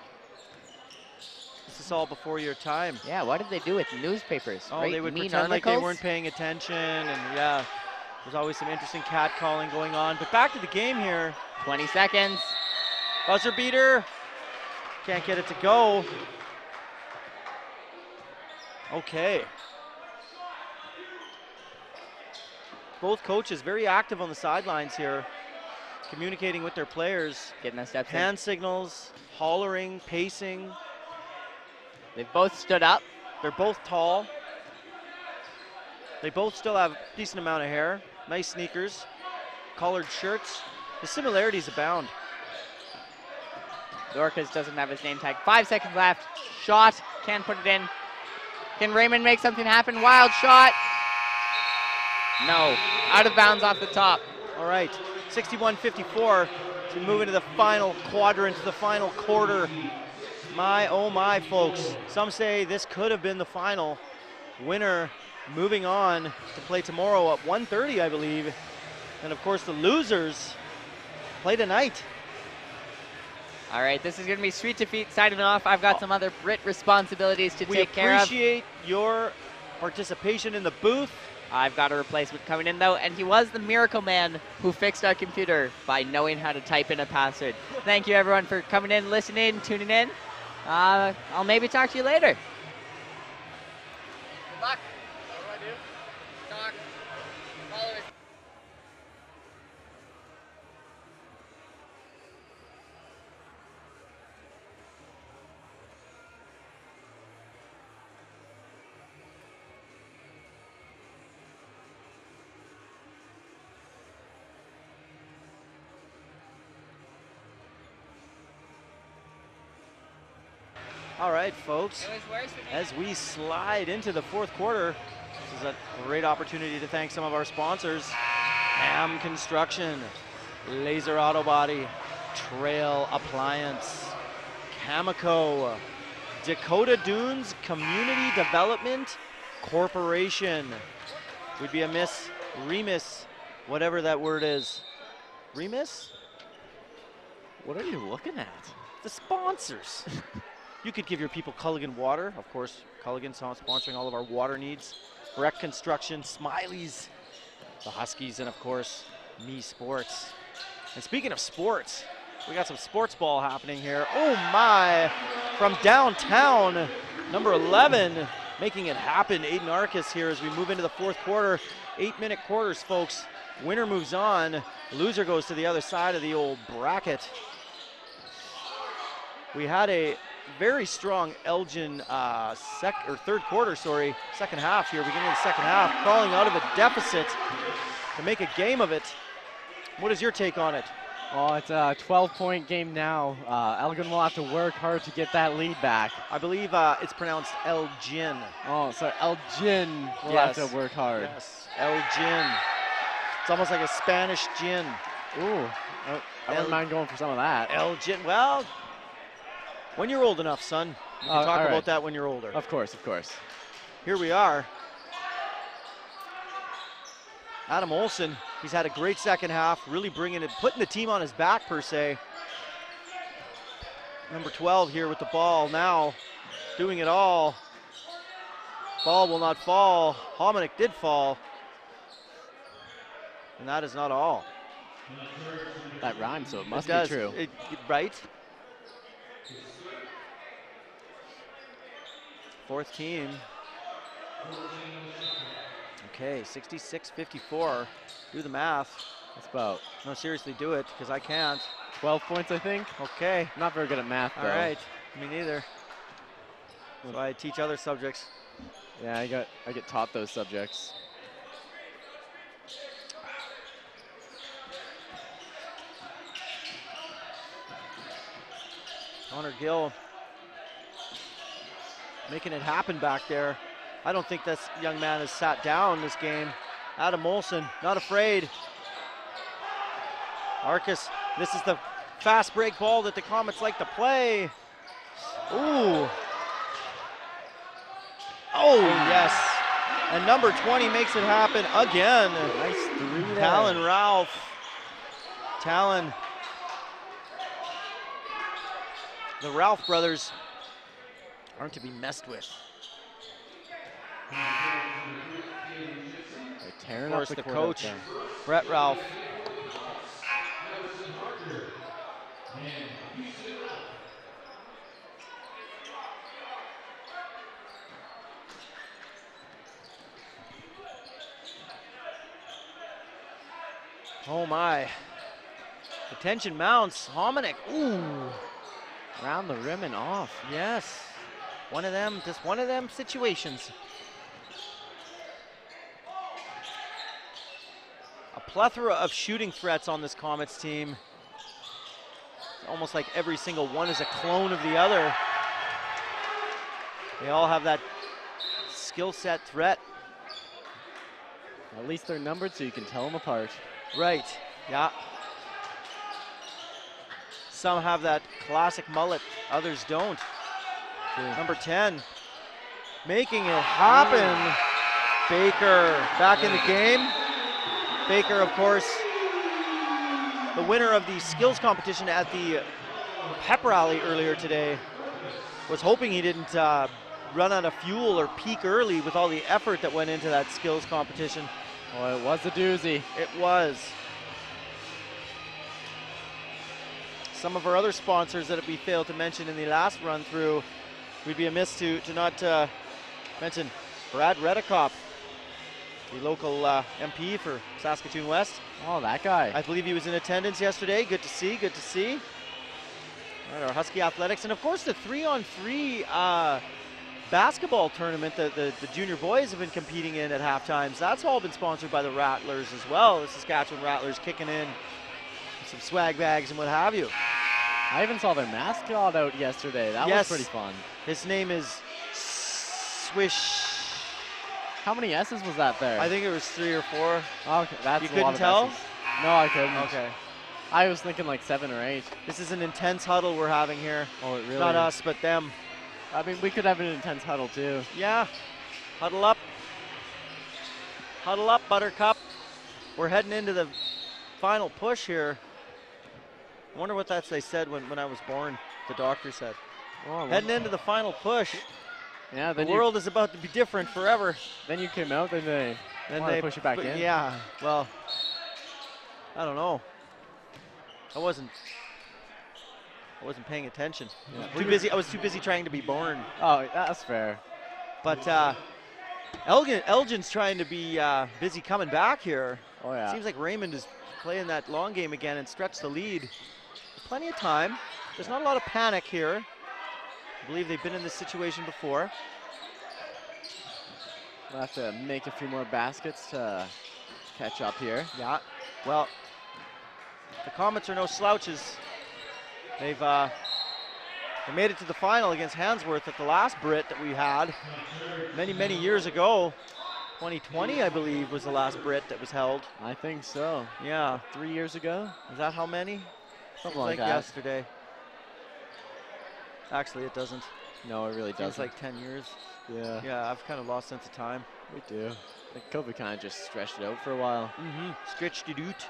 This is all before your time. Yeah, what did they do with newspapers? Oh, Write they would mean pretend like they articles? weren't paying attention, and yeah, there's always some interesting catcalling going on. But back to the game here. 20 seconds. Buzzer beater. Can't get it to go. Okay. Both coaches very active on the sidelines here, communicating with their players. Getting their steps Hand signals, hollering, pacing. in. They've both stood up. They're both tall. They both still have a decent amount of hair. Nice sneakers, collared shirts. The similarities abound. The Orcas doesn't have his name tag. 5 seconds left. Shot. Can't put it in. Can Raymond make something happen? Wild shot. No. Out of bounds off the top. All right, 61-54 to move into the final quadrant, the final quarter. My, oh my, folks. Some say this could have been the final. Winner moving on to play tomorrow at 1:30, I believe. And of course, the losers play tonight. All right, this is going to be Sweet Defeat signing off. I've got some other Brit responsibilities to take care of. We appreciate your participation in the booth. I've got a replacement coming in, though, and he was the miracle man who fixed our computer by knowing how to type in a password. Thank you, everyone, for coming in, listening, tuning in. I'll maybe talk to you later. Good luck. What do I do? Talk. Follow us. All right, folks, It was worse than as we slide into the fourth quarter, this is a great opportunity to thank some of our sponsors. Ham Construction, Laser Auto Body, Trail Appliance, Cameco, Dakota Dunes Community Development Corporation. We'd be remiss, whatever that word is. Remiss? What are you looking at? The sponsors. You could give your people Culligan Water. Of course, Culligan's sponsoring all of our water needs. Rec Construction, Smiley's, the Huskies, and of course, Me Sports. And speaking of sports, we got some sports ball happening here. Oh my, from downtown, number 11, making it happen. Aiden Arcus here as we move into the fourth quarter. 8-minute quarters, folks. Winner moves on. Loser goes to the other side of the old bracket. We had a very strong Elgin second half here, beginning of the second half, crawling out of a deficit to make a game of it. What is your take on it? Oh, it's a 12-point game now. Elgin will have to work hard to get that lead back. I believe it's pronounced Elgin. Oh, so Elgin will have to work hard. Yes, Elgin. It's almost like a Spanish gin. Ooh, I wouldn't mind going for some of that. Elgin, well, when you're old enough, son. You can talk about that when you're older. Of course, of course. Here we are. Adam Olsen, he's had a great second half, really putting the team on his back per se. Number 12 here with the ball now, doing it all. Ball will not fall. Hominick did fall. And that is not all. That rhymes, so it must be true. Right? Fourth team. Okay, 66-54. Do the math. That's about, No, seriously, do it, because I can't. 12 points, I think. Okay. I'm not very good at math, though. All right. Me neither. So I teach other subjects. Yeah, I get taught those subjects. Connor Gill making it happen back there. I don't think this young man has sat down this game. Adam Olsen, not afraid. Arcus, this is the fast break ball that the Comets like to play. Ooh. Oh, yes. And number 20 makes it happen again. Nice three there. Talon Ralph. Talon. The Ralph brothers aren't to be messed with. They're tearing Of course, up the court coach, out there. Brett Ralph. Oh my. The tension mounts. Hominick. Ooh. Around the rim and off. Yes. One of them, just one of them situations. A plethora of shooting threats on this Comets team. It's almost like every single one is a clone of the other. They all have that skill set threat. At least they're numbered so you can tell them apart. Right, yeah. Some have that classic mullet, others don't. Number 10, making it happen. Baker back in the game. Baker, of course, the winner of the skills competition at the pep rally earlier today, was hoping he didn't run out of fuel or peak early with all the effort that went into that skills competition. Oh, it was a doozy. It was. Some of our other sponsors that we failed to mention in the last run through, we'd be amiss to not mention Brad Redekop, the local MP for Saskatoon West. Oh, that guy. I believe he was in attendance yesterday. Good to see, good to see. All right, our Husky Athletics, and of course the 3-on-3 basketball tournament that the junior boys have been competing in at halftimes. That's all been sponsored by the Rattlers as well. The Saskatchewan Rattlers kicking in some swag bags and what have you. I even saw their mascot out yesterday. That was pretty fun. His name is Swish. How many S's was that there? I think it was 3 or 4. Okay, that's You a couldn't lot of tell? S's. No, I couldn't. Okay. I was thinking like 7 or 8. This is an intense huddle we're having here. Oh, it really Not is. us, but them. I mean, we could have an intense huddle too. Yeah. Huddle up. Huddle up, Buttercup. We're heading into the final push here. I wonder what they said when I was born, the doctor said. Oh, Heading into the final push. yeah, The then world is about to be different forever. then you came out, then they wanted to push you back in. Yeah, well, I don't know. I wasn't paying attention. Yeah. I was too busy trying to be born. Oh, that's fair. But Elgin's trying to be busy coming back here. Oh yeah. Seems like Raymond is playing that long game again and stretched the lead. Plenty of time. There's not a lot of panic here. I believe they've been in this situation before. We'll have to make a few more baskets to catch up here. Yeah. Well, the Comets are no slouches. They made it to the final against Handsworth at the last Brit that we had many years ago. 2020, I believe, was the last Brit that was held. I think so. Yeah. 3 years ago? Is that how many? Something Seems like that. yesterday. Actually, it doesn't. No, it really Seems doesn't. like 10 years. Yeah, Yeah, I've kind of lost sense of time. we do. Like COVID kind of just stretched it out for a while. Mm-hmm. Stretched it out.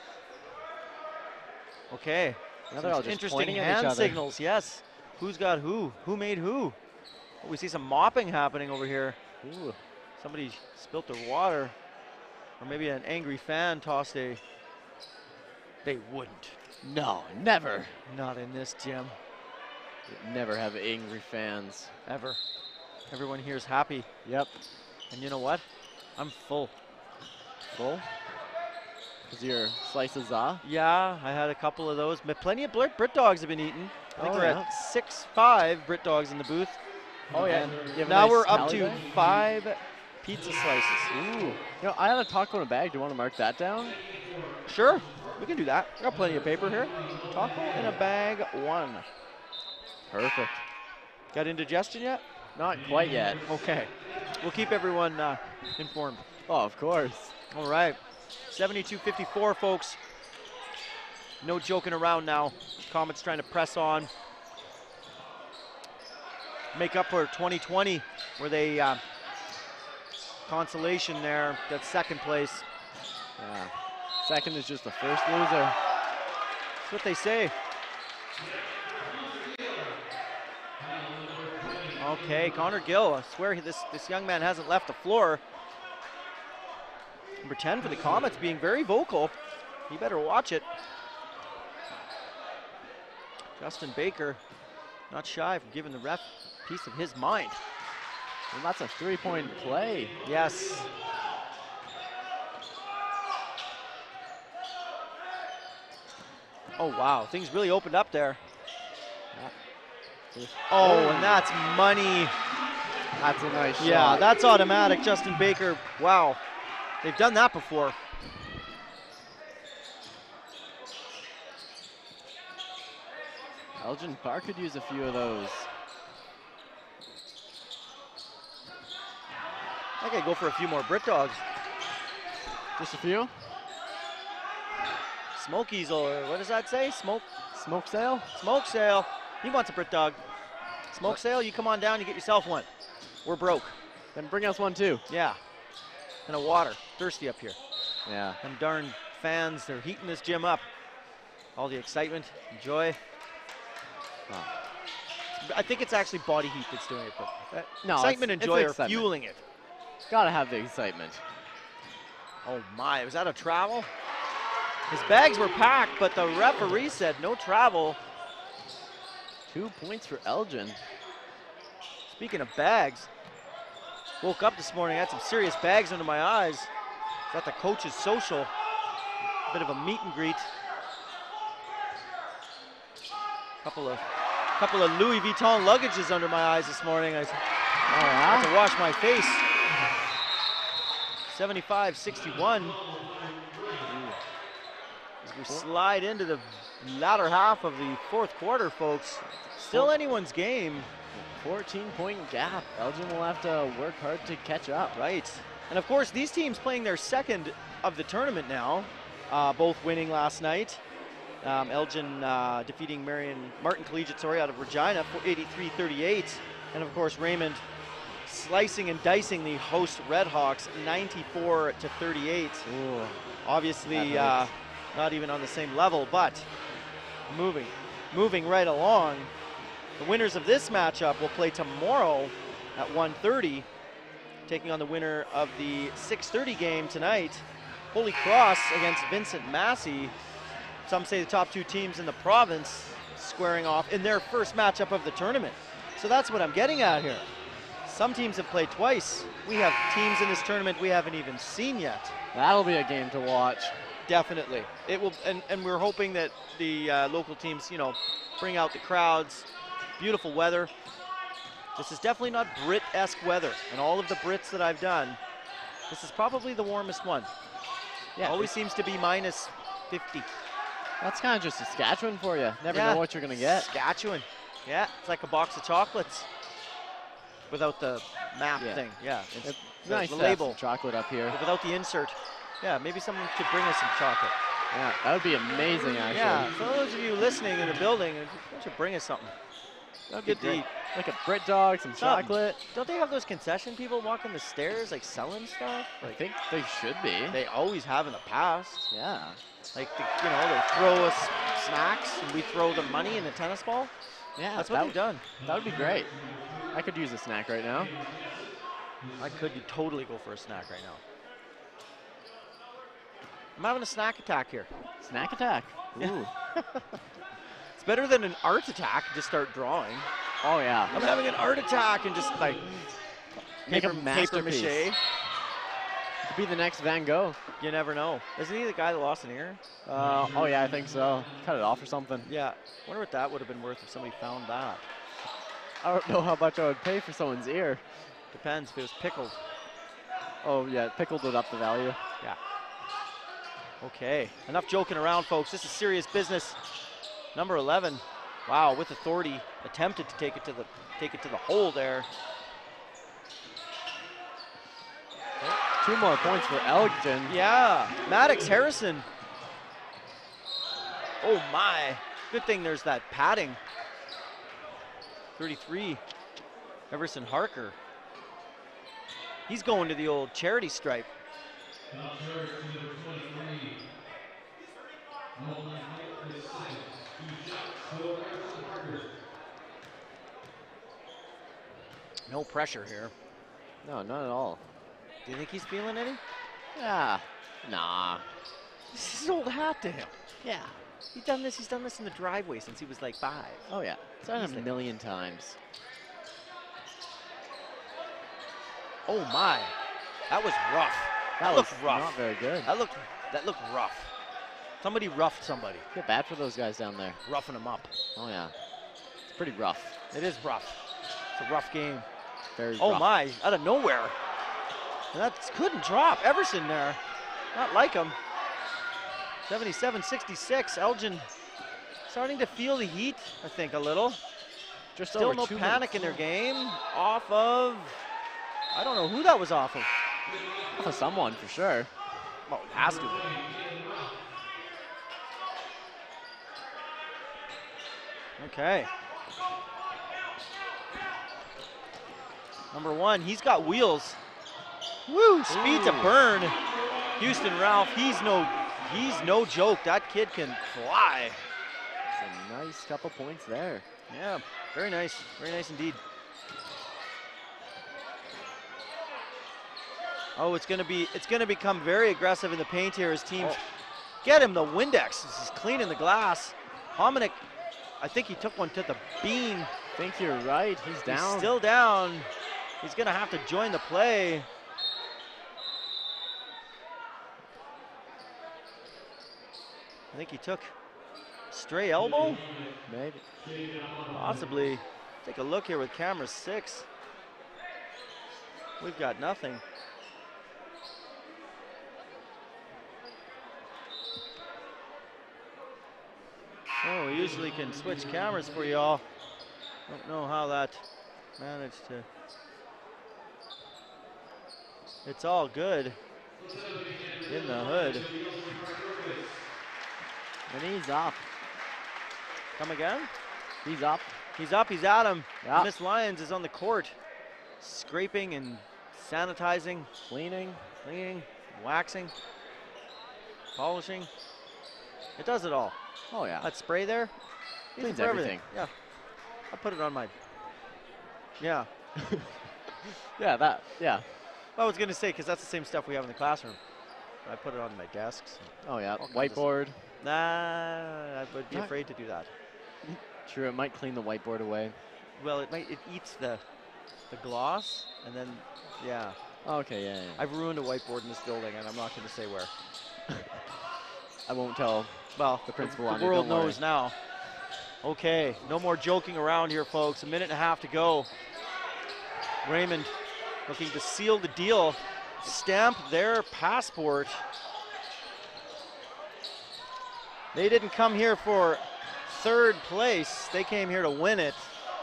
Okay. Now they're all Some just interesting pointing at each hand other. signals, yes. Who's got who? Who made who? Oh, we see some mopping happening over here. Ooh. Somebody spilt their water. Or maybe an angry fan tossed a... They wouldn't. No, never. Not in this gym. Never have angry fans. Ever. Everyone here is happy. Yep. And you know what? I'm full. Full? Is your slices off? Yeah, I had a couple of those. But plenty of Brit dogs have been eaten. I think Oh, we're yeah. at 6-5 Brit dogs in the booth. Oh, yeah. And You have a now nice we're up tally to there? 5 pizza slices. Ooh. You know, I had a taco in a bag. Do you want to mark that down? Sure, we can do that. I got plenty of paper here. Taco in a bag 1. Perfect. Got indigestion yet? Not quite yet. Okay. We'll keep everyone informed. Oh, of course. All right. 72-54, folks. No joking around now. Comets trying to press on. Make up for 2020, where they consolation there, that second place. Yeah. Second is just the first loser. That's what they say. Okay, Connor Gill. I swear this young man hasn't left the floor. Number 10 for the Comets being very vocal. He better watch it. Justin Baker, not shy from giving the ref a piece of his mind. And that's a three-point play. Yes. Oh, wow. Things really opened up there. Oh, and that's money. That's a nice shot. Yeah, that's automatic. Justin Baker, wow. They've done that before. Elgin Park could use a few of those. I could go for a few more Brit Dogs. Just a few? Smokies, or what does that say? Smoke sale? Smoke sale. He wants a Brit Dog. Smoke sale, you come on down, you get yourself one. We're broke. Then bring us one too. Yeah. And a water. Thirsty up here. Yeah. Them darn fans, they're heating this gym up. All the excitement, joy. Wow. I think it's actually body heat that's doing it, but No, excitement and it's joy are excitement. fueling it. Gotta have the excitement. Oh my, was that a travel? His bags were packed, but the referee said no travel. 2 points for Elgin. Speaking of bags, woke up this morning, had some serious bags under my eyes. Was at the coach's social, a bit of a meet and greet. Couple of Louis Vuitton luggages under my eyes this morning. I had to wash my face. 75-61. As we slide into the latter half of the fourth quarter, folks. Still anyone's game. 14-point gap. Elgin will have to work hard to catch up. Right. And of course, these teams playing their second of the tournament now, both winning last night. Elgin defeating Martin Collegiate, out of Regina for 83-38. And of course, Raymond slicing and dicing the host Redhawks 94-38. Ooh. Obviously, not even on the same level, but moving right along. The winners of this matchup will play tomorrow at 1:30, taking on the winner of the 6:30 game tonight, Holy Cross against Vincent Massey. Some say the top two teams in the province squaring off in their first matchup of the tournament. So that's what I'm getting at here. Some teams have played twice. We have teams in this tournament we haven't even seen yet. That'll be a game to watch. Definitely. It will, and we're hoping that the local teams, bring out the crowds. Beautiful weather. This is definitely not Brit-esque weather. And all of the Brits that I've done, this is probably the warmest one. Yeah. Always seems to be minus 50. That's kind of just Saskatchewan for you. Never Yeah. know what you're going to get. Saskatchewan. Yeah, it's like a box of chocolates without the map Yeah. thing. Yeah, it's Nice the to have label, some chocolate up here. without the insert. Yeah, maybe someone could bring us some chocolate. Yeah, that would be amazing, actually. Yeah, for those of you listening in the building, why don't you bring us something? That'd be Good to great. eat. Like a Brit dog, some chocolate. Don't they have those concession people walking the stairs, like selling stuff? I think they should be. They always have in the past. Yeah. Like, they throw us snacks and we throw them money in a tennis ball. Yeah, That's what they've done. That would be great. I could use a snack right now. I could totally go for a snack right now. I'm having a snack attack here. Snack attack. Ooh. It's better than an art attack, just start drawing. Oh, yeah. I'm having an art attack and just like Make a paper masterpiece. mache. Be the next Van Gogh. You never know. Isn't he the guy that lost an ear? Oh, yeah, I think so. Cut it off or something. Yeah. Wonder what that would have been worth if somebody found that. I don't know how much I would pay for someone's ear. Depends if it was pickled. Oh, yeah, pickled it up the value. Yeah. Okay. Enough joking around, folks. This is serious business. Number 11. Wow, with authority, attempted to take it to the hole there. 2 more points for Elgin. Yeah, Maddox Harrison. Oh my, good thing there's that padding. 33, Everson Harker. He's going to the old charity stripe. No pressure here. No, not at all. Do you think he's feeling any? Yeah. Nah. This is his old hat to him. Yeah. He's done this in the driveway since he was like 5. Oh, yeah. It's done it Easily. a million times. Oh my, that was rough. That looked was rough. not very good. That looked rough. Somebody roughed somebody. Feel bad for those guys down there. Roughing them up. Oh, yeah. It's pretty rough. It is rough. It's a rough game. Very Oh rough. my, out of nowhere. And that couldn't drop. Everson there. Not like him. 77-66. Elgin starting to feel the heat, I think, a little. Just Still over no 2 panic minutes. in their game. Off of, I don't know who that was off of. For someone, for sure. Oh, it has to. Okay. Number 1, he's got wheels. Woo, speed to Ooh. burn. Houston Ralph, he's no joke. That kid can fly. It's a nice couple points there. Yeah, very nice indeed. Oh, it's gonna become very aggressive in the paint here as teams get him the Windex. This is cleaning the glass. Hominick, I think he took one to the beam. I think you're right. He's down. He's still down. He's gonna have to join the play. I think he took stray elbow. Maybe. Possibly. Take a look here with camera 6. We've got nothing. Oh, we usually can switch cameras for y'all. Don't know how that managed to. It's all good in the hood. And he's up. Come again? He's up. He's up, he's at him. Yeah. Miss Lyons is on the court, scraping and sanitizing, Cleaning. cleaning, waxing, polishing. It does it all. Oh, yeah. That spray there, uses it Cleans for everything. Yeah, I'll put it on my, yeah. Yeah. I was gonna say, because that's the same stuff we have in the classroom. I put it on my desks. Oh, yeah. All kinds of Whiteboard. Nah, I would be Not- afraid to do that. True, it might clean the whiteboard away. Well, it eats the gloss, and then, yeah. Okay, yeah. I've ruined a whiteboard in this building, and I'm not gonna say where. I won't tell. Well, The principal the on it, world don't worry. knows now. Okay, no more joking around here, folks. 1.5 minutes to go. Raymond looking to seal the deal, stamp their passport. They didn't come here for 3rd place. They came here to win it.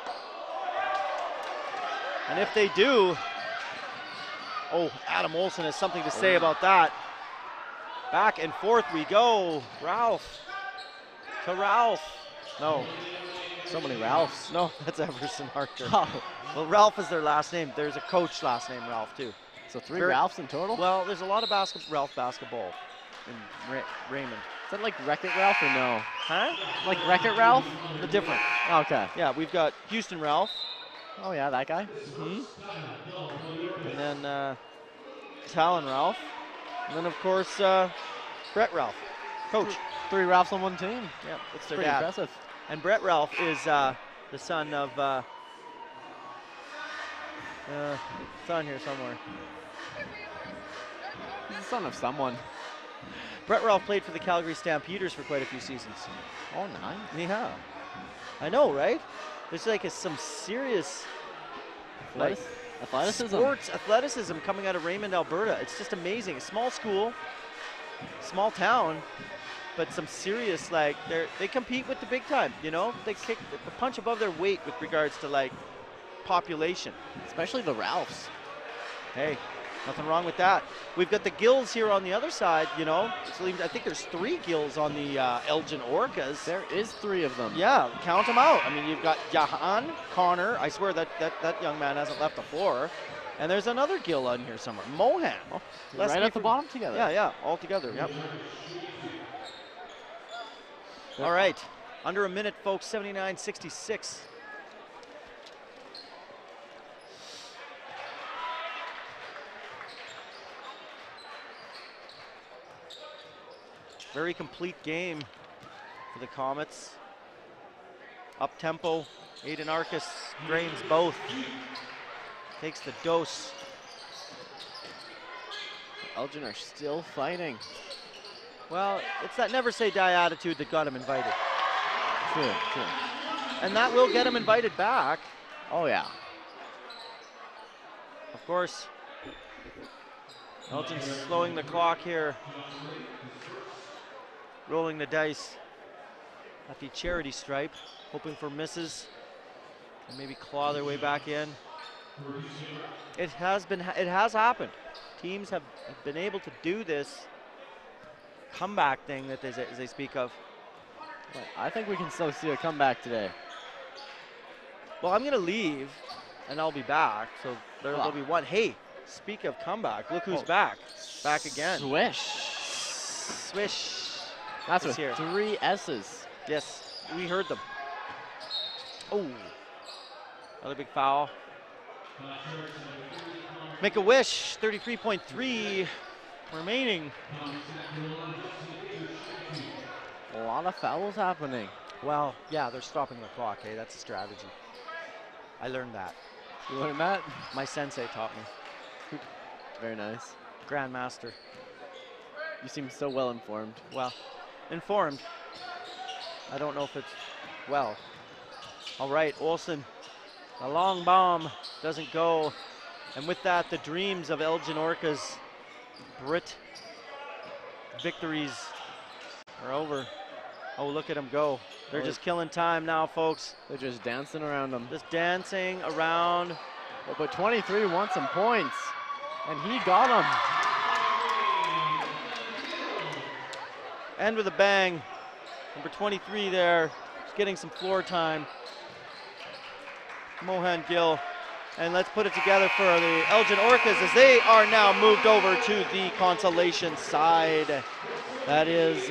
And if they do, oh, Adam Olson has something to say about that. Back and forth we go. Ralph to Ralph. No, So many Ralphs. no, that's Everson Harker. Oh, Well, Ralph is their last name. There's a coach last name Ralph too. so 3 Very- Ralphs in total? Well, there's a lot of Ralph basketball in Raymond. Is that like Wreck-It Ralph or no? Huh? Like Wreck-It Ralph? The different. Okay. Yeah, we've got Houston Ralph. Oh, yeah, that guy. And then Talon Ralph. And then, of course, Brett Ralph, coach. 3 Ralphs on one team. Yeah, it's their Pretty dad. impressive. And Brett Ralph is the son of, it's on here somewhere. He's the son of someone. Brett Ralph played for the Calgary Stampeders for quite a few seasons. Oh, nice. Yeah. I know, right? There's like some serious like Athleticism. sports athleticism coming out of Raymond, Alberta. It's just amazing. A small school, small town, but some serious like they compete with the big time. You know, they kick a punch above their weight with regards to like population. Especially the Ralphs. Hey, nothing wrong with that. We've got the Gills here on the other side. You know, so I think there's 3 Gills on the Elgin Orcas. There is 3 of them. Yeah, count them out. I mean, you've got Jahan, Connor. I swear that young man hasn't left the floor. And there's another Gill on here somewhere. Mohan. Right at the bottom together. Yeah, all together. Yep. All right, under a minute, folks. 79-66. Very complete game for the Comets. Up tempo, Aiden Arcus drains both. Takes the dose. Elgin are still fighting. Well, it's that never say die attitude that got him invited. True. and that will get him invited back. Oh, yeah. Of course, Elgin's slowing the clock here. Rolling the dice at the charity stripe, hoping for misses and maybe claw their way back in. It has happened. Teams have been able to do this comeback thing that they speak of. But I think we can still see a comeback today. Well, I'm gonna leave and I'll be back, so there'll be one. Hey, speak of comeback, look who's back again. Swish. Swish. That's It's with here. 3 S's. Yes, we heard them. Oh, another big foul. Make a wish, 33.3 remaining. A lot of fouls happening. Well, yeah, they're stopping the clock, hey, that's a strategy. I learned that. You learned that? My sensei taught me. Very nice. Grandmaster. You seem so well informed. Well, informed. I don't know if it's well. All right, Olsen. A long bomb doesn't go. And with that, the dreams of Elgin Orcas Brit victories are over. Oh, look at them go. They're just killing time now, folks. They're just dancing around them. Just dancing around. Oh, but 23 wants some points, and he got them. And with a bang, number 23 there, just getting some floor time. Mohan Gill. And let's put it together for the Elgin Orcas as they are now moved over to the consolation side. That is,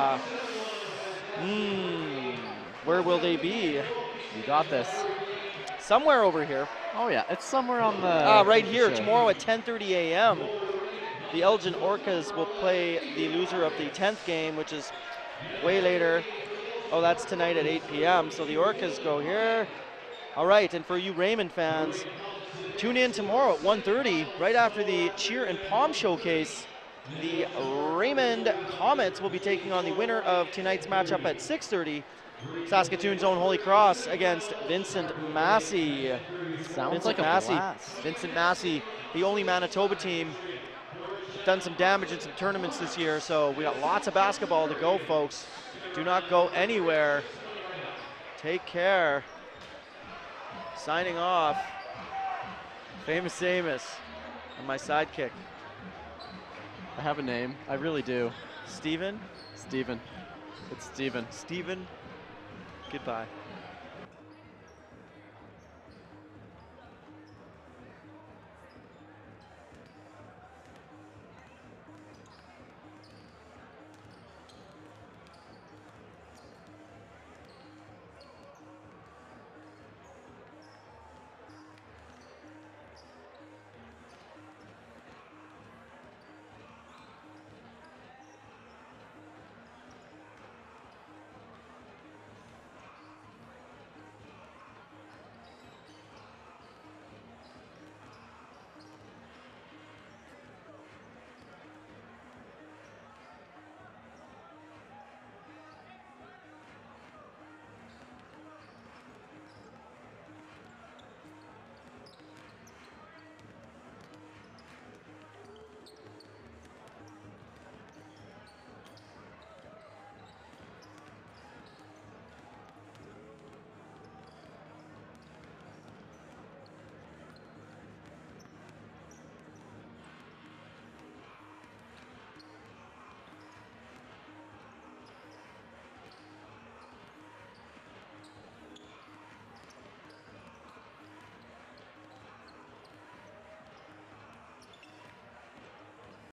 where will they be? You got this. Somewhere over here. Oh yeah, it's somewhere on the... Right here, show. tomorrow at 10:30 a.m. The Elgin Orcas will play the loser of the 10th game, which is way later. Oh, that's tonight at 8 p.m. So the Orcas go here. All right, and for you Raymond fans, tune in tomorrow at 1:30, right after the Cheer and Palm Showcase. The Raymond Comets will be taking on the winner of tonight's matchup at 6:30. Saskatoon's own Holy Cross against Vincent Massey. Sounds Vincent like a Massey. blast. Vincent Massey, the only Manitoba team. Done some damage in some tournaments this year, so we got lots of basketball to go, folks. Do not go anywhere. Take care. Signing off, Famous Amos, and my sidekick, I have a name. I really do. Steven. Steven. It's Steven. Steven, goodbye.